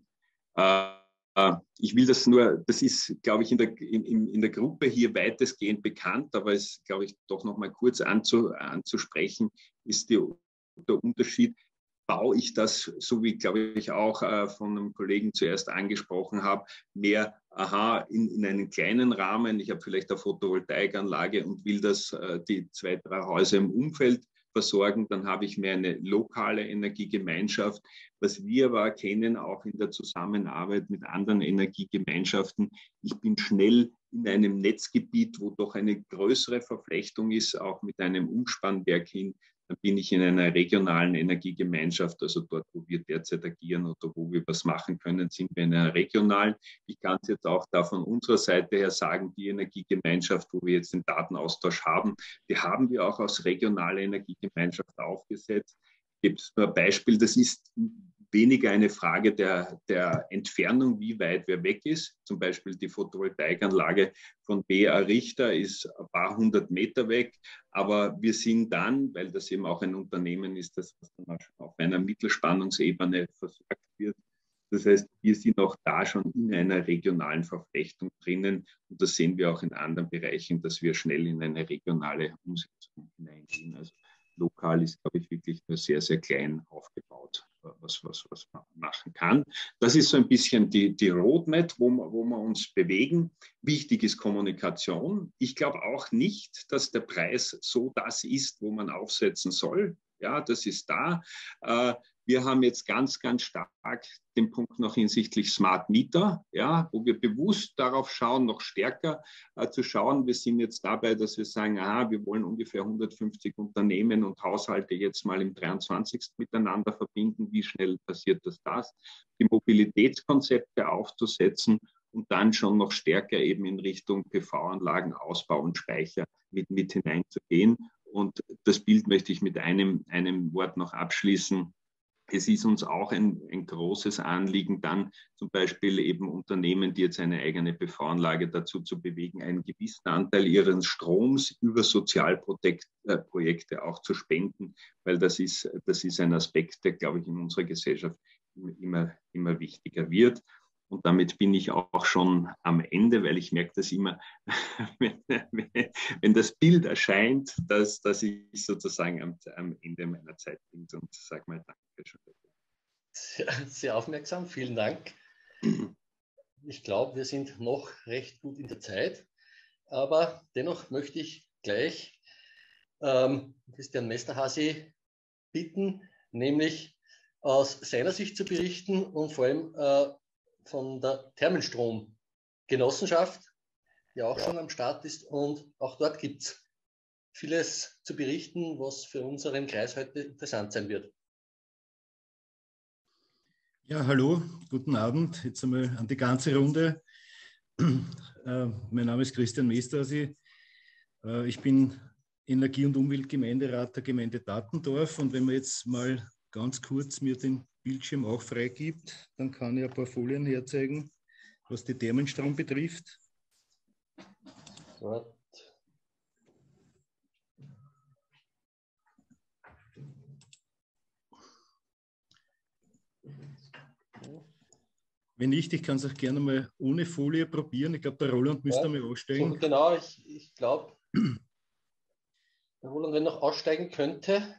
Ich will das nur, das ist, glaube ich, in der Gruppe hier weitestgehend bekannt, aber es, glaube ich, doch noch mal kurz anzusprechen, ist der Unterschied. baue ich das, so wie, glaube ich, auch von einem Kollegen zuerst angesprochen habe, mehr in einen kleinen Rahmen. Ich habe vielleicht eine Photovoltaikanlage und will das die 2, 3 Häuser im Umfeld versorgen, dann habe ich mehr eine lokale Energiegemeinschaft. Was wir aber erkennen, auch in der Zusammenarbeit mit anderen Energiegemeinschaften, ich bin schnell in einem Netzgebiet, wo doch eine größere Verflechtung ist, auch mit einem Umspannwerk hin, dann bin ich in einer regionalen Energiegemeinschaft, also dort, wo wir derzeit agieren oder wo wir was machen können, sind wir in einer regionalen. Ich kann es jetzt auch da von unserer Seite her sagen, die Energiegemeinschaft, wo wir jetzt den Datenaustausch haben, die haben wir auch als regionale Energiegemeinschaft aufgesetzt. Ich gebe nur ein Beispiel, das ist weniger eine Frage der Entfernung, wie weit wer weg ist. Zum Beispiel die Photovoltaikanlage von BA Richter ist ein paar 100 Meter weg. Aber wir sind dann, weil das eben auch ein Unternehmen ist, das dann auf einer Mittelspannungsebene versorgt wird. Das heißt, wir sind auch da schon in einer regionalen Verflechtung drinnen. Und das sehen wir auch in anderen Bereichen, dass wir schnell in eine regionale Umsetzung hineingehen. Also lokal ist, glaube ich, wirklich nur sehr, sehr klein aufgebaut, was man machen kann. Das ist so ein bisschen die Roadmap, wo wir uns bewegen. Wichtig ist Kommunikation. Ich glaube auch nicht, dass der Preis so das ist, wo man aufsetzen soll. Ja, das ist da. Wir haben jetzt ganz, ganz stark den Punkt noch hinsichtlich Smart Meter, ja, wo wir bewusst darauf schauen, noch stärker zu schauen. Wir sind jetzt dabei, dass wir sagen, wir wollen ungefähr 150 Unternehmen und Haushalte jetzt mal im 23. miteinander verbinden. Wie schnell passiert das? Die Mobilitätskonzepte aufzusetzen und dann schon noch stärker eben in Richtung PV-Anlagen, Ausbau und Speicher mit hineinzugehen. Und das Bild möchte ich mit einem Wort noch abschließen. Es ist uns auch ein großes Anliegen, dann zum Beispiel eben Unternehmen, die jetzt eine eigene PV-Anlage dazu zu bewegen, einen gewissen Anteil ihres Stroms über Sozialprojekte auch zu spenden, weil das ist ein Aspekt, der, glaube ich, in unserer Gesellschaft immer wichtiger wird. Und damit bin ich auch schon am Ende, weil ich merke das immer, wenn das Bild erscheint, dass ich sozusagen am Ende meiner Zeit bin und sage mal danke schon. Sehr aufmerksam, vielen Dank. Ich glaube, wir sind noch recht gut in der Zeit, aber dennoch möchte ich gleich Christian Mesterhasi bitten, nämlich aus seiner Sicht zu berichten und vor allem von der Thermenstrom-Genossenschaft, die auch schon am Start ist. Und auch dort gibt es vieles zu berichten, was für unseren Kreis heute interessant sein wird. Ja, hallo, guten Abend. Jetzt einmal an die ganze Runde. Mein Name ist Christian Mesterhasi. Ich bin Energie- und Umweltgemeinderat der Gemeinde Dattendorf. Und wenn man jetzt mal ganz kurz mir den Bildschirm auch freigibt, dann kann ich ein paar Folien herzeigen, was die Thermenstrom betrifft. So. Wenn nicht, ich kann es auch gerne mal ohne Folie probieren. Ich glaube, der Roland müsste mal aussteigen. So, genau, ich glaube, der Roland, wenn noch aussteigen könnte.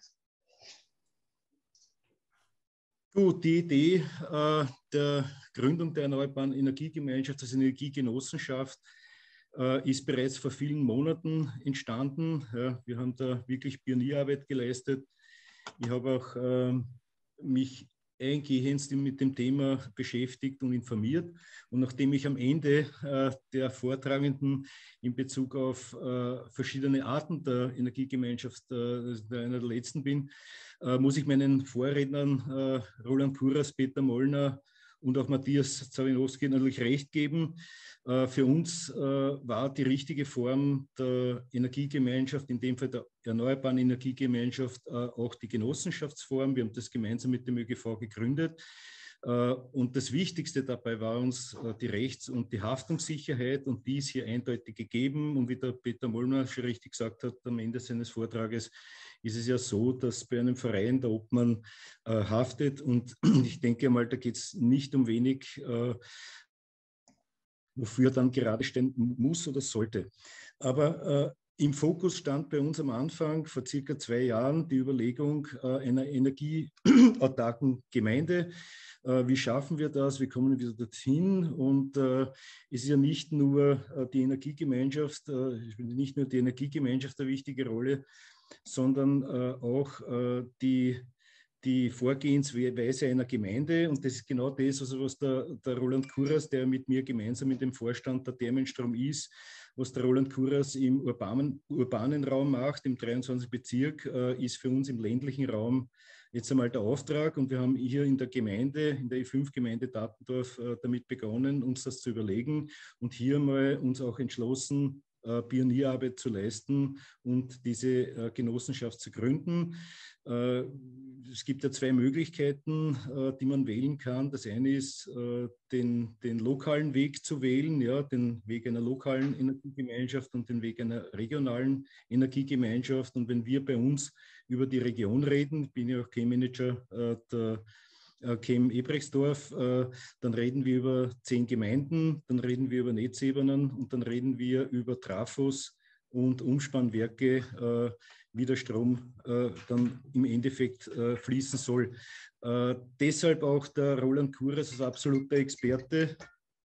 Gut, die Idee der Gründung der Erneuerbaren Energiegemeinschaft, also Energiegenossenschaft, ist bereits vor vielen Monaten entstanden. Ja, wir haben da wirklich Pionierarbeit geleistet. Ich habe auch mich eingehend mit dem Thema beschäftigt und informiert. Und nachdem ich am Ende der Vortragenden in Bezug auf verschiedene Arten der Energiegemeinschaft einer der letzten bin, muss ich meinen Vorrednern Roland Kuras, Peter Mollner und auch Matthias Zawinowski natürlich recht geben. Für uns war die richtige Form der Energiegemeinschaft, in dem Fall der Erneuerbaren Energiegemeinschaft, auch die Genossenschaftsform. Wir haben das gemeinsam mit dem ÖGV gegründet. Und das Wichtigste dabei war uns die Rechts- und die Haftungssicherheit, und die ist hier eindeutig gegeben. Und wie der Peter Mollner schon richtig gesagt hat, am Ende seines Vortrages ist es ja so, dass bei einem Verein der Obmann haftet. Und ich denke mal, da geht es nicht um wenig, wofür dann gerade stehen muss oder sollte. Aber Im Fokus stand bei uns am Anfang vor circa 2 Jahren die Überlegung einer energieautarken Gemeinde. Wie schaffen wir das? Wie kommen wir dorthin? Und es ist ja nicht nur die Energiegemeinschaft, nicht nur die Energiegemeinschaft eine wichtige Rolle, sondern auch die Vorgehensweise einer Gemeinde. Und das ist genau das, also was der Roland Kuras, der mit mir gemeinsam in dem Vorstand der Thermenstrom ist, was der Roland Kuras im urbanen Raum macht, im 23. Bezirk, ist für uns im ländlichen Raum jetzt einmal der Auftrag. Und wir haben hier in der Gemeinde, in der E5-Gemeinde Dattendorf, damit begonnen, uns das zu überlegen und hier mal uns auch entschlossen, Pionierarbeit zu leisten und diese Genossenschaft zu gründen. Es gibt ja 2 Möglichkeiten, die man wählen kann. Das eine ist, den lokalen Weg zu wählen, ja, den Weg einer lokalen Energiegemeinschaft und den Weg einer regionalen Energiegemeinschaft. Und wenn wir bei uns über die Region reden, ich bin ja auch Key-Manager der KEM Ebrechtsdorf, dann reden wir über 10 Gemeinden, dann reden wir über Netzebenen und dann reden wir über Trafos und Umspannwerke, wie der Strom dann im Endeffekt fließen soll. Deshalb auch der Roland Kuras als absoluter Experte,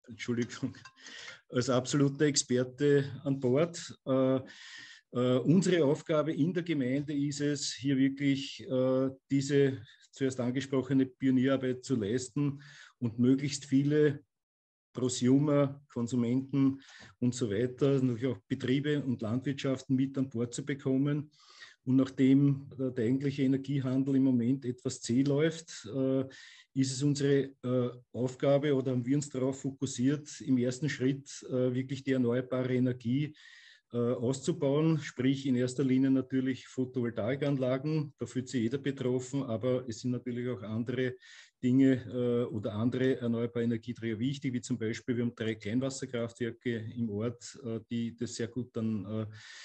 als absoluter Experte an Bord. Unsere Aufgabe in der Gemeinde ist es, hier wirklich diese zuerst angesprochene Pionierarbeit zu leisten und möglichst viele Prosumer, Konsumenten und so weiter, natürlich auch Betriebe und Landwirtschaften mit an Bord zu bekommen. Und nachdem der eigentliche Energiehandel im Moment etwas zäh läuft, ist es unsere Aufgabe oder haben wir uns darauf fokussiert, im ersten Schritt wirklich die erneuerbare Energie auszubauen, sprich in erster Linie natürlich Photovoltaikanlagen, da fühlt sich jeder betroffen, aber es sind natürlich auch andere Dinge oder andere erneuerbare Energieträger wichtig, wie zum Beispiel, wir haben 3 Kleinwasserkraftwerke im Ort, die das sehr gut dann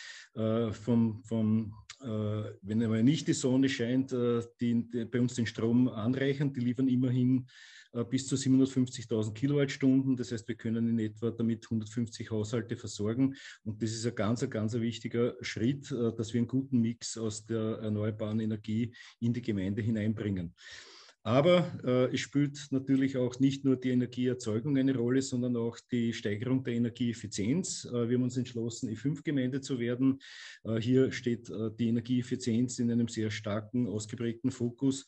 wenn einmal nicht die Sonne scheint, die bei uns den Strom anreichern, die liefern immerhin bis zu 750.000 Kilowattstunden. Das heißt, wir können in etwa damit 150 Haushalte versorgen. Und das ist ein ganz wichtiger Schritt, dass wir einen guten Mix aus der erneuerbaren Energie in die Gemeinde hineinbringen. Aber es spielt natürlich auch nicht nur die Energieerzeugung eine Rolle, sondern auch die Steigerung der Energieeffizienz. Wir haben uns entschlossen, E5-Gemeinde zu werden. Hier steht die Energieeffizienz in einem sehr starken, ausgeprägten Fokus,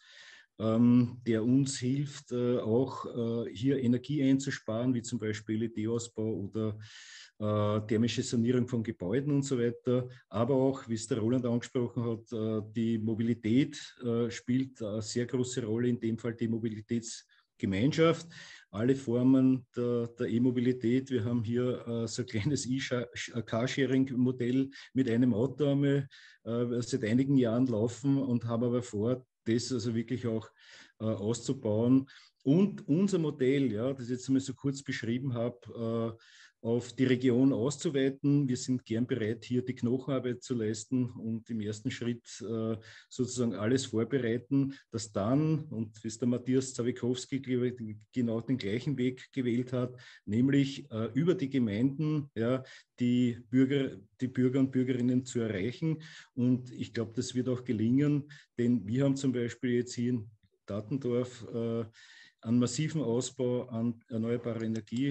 der uns hilft, auch hier Energie einzusparen, wie zum Beispiel LED-Ausbau oder thermische Sanierung von Gebäuden und so weiter. Aber auch, wie es der Roland angesprochen hat, die Mobilität spielt eine sehr große Rolle, in dem Fall die Mobilitätsgemeinschaft. Alle Formen der E-Mobilität. Wir haben hier so ein kleines Carsharing-Modell mit einem Auto einmal seit einigen Jahren laufen und haben aber vor, das also wirklich auch auszubauen. Und unser Modell, ja, das ich jetzt einmal so kurz beschrieben habe, auf die Region auszuweiten. Wir sind gern bereit, hier die Knochenarbeit zu leisten und im ersten Schritt sozusagen alles vorbereiten, dass dann, und wie es der Matthias Zawikowski genau den gleichen Weg gewählt hat, nämlich über die Gemeinden, ja, die Bürger und Bürgerinnen zu erreichen. Und ich glaube, das wird auch gelingen, denn wir haben zum Beispiel jetzt hier in Dattendorf einen massiven Ausbau an erneuerbarer Energie,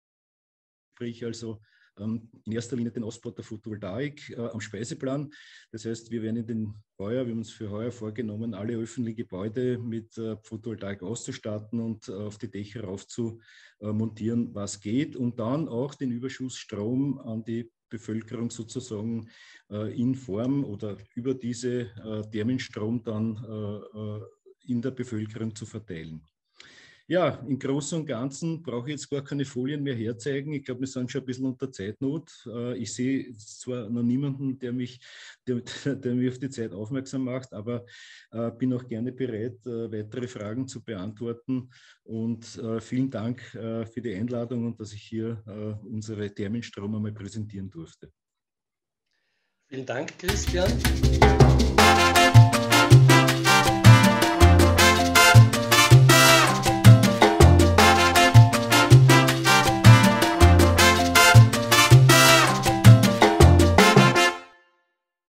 sprich also in erster Linie den Ausbau der Photovoltaik am Speiseplan. Das heißt, wir werden wir haben uns für heuer vorgenommen, alle öffentlichen Gebäude mit Photovoltaik auszustatten und auf die Dächer rauf zu montieren, was geht, und dann auch den Überschussstrom an die Bevölkerung sozusagen in Form oder über diese Thermenstrom dann in der Bevölkerung zu verteilen. Ja, im Großen und Ganzen brauche ich jetzt gar keine Folien mehr herzeigen. Ich glaube, wir sind schon ein bisschen unter Zeitnot. Ich sehe zwar noch niemanden, der mich auf die Zeit aufmerksam macht, aber bin auch gerne bereit, weitere Fragen zu beantworten. Und vielen Dank für die Einladung und dass ich hier unsere Thermenstrom einmal präsentieren durfte. Vielen Dank, Christian.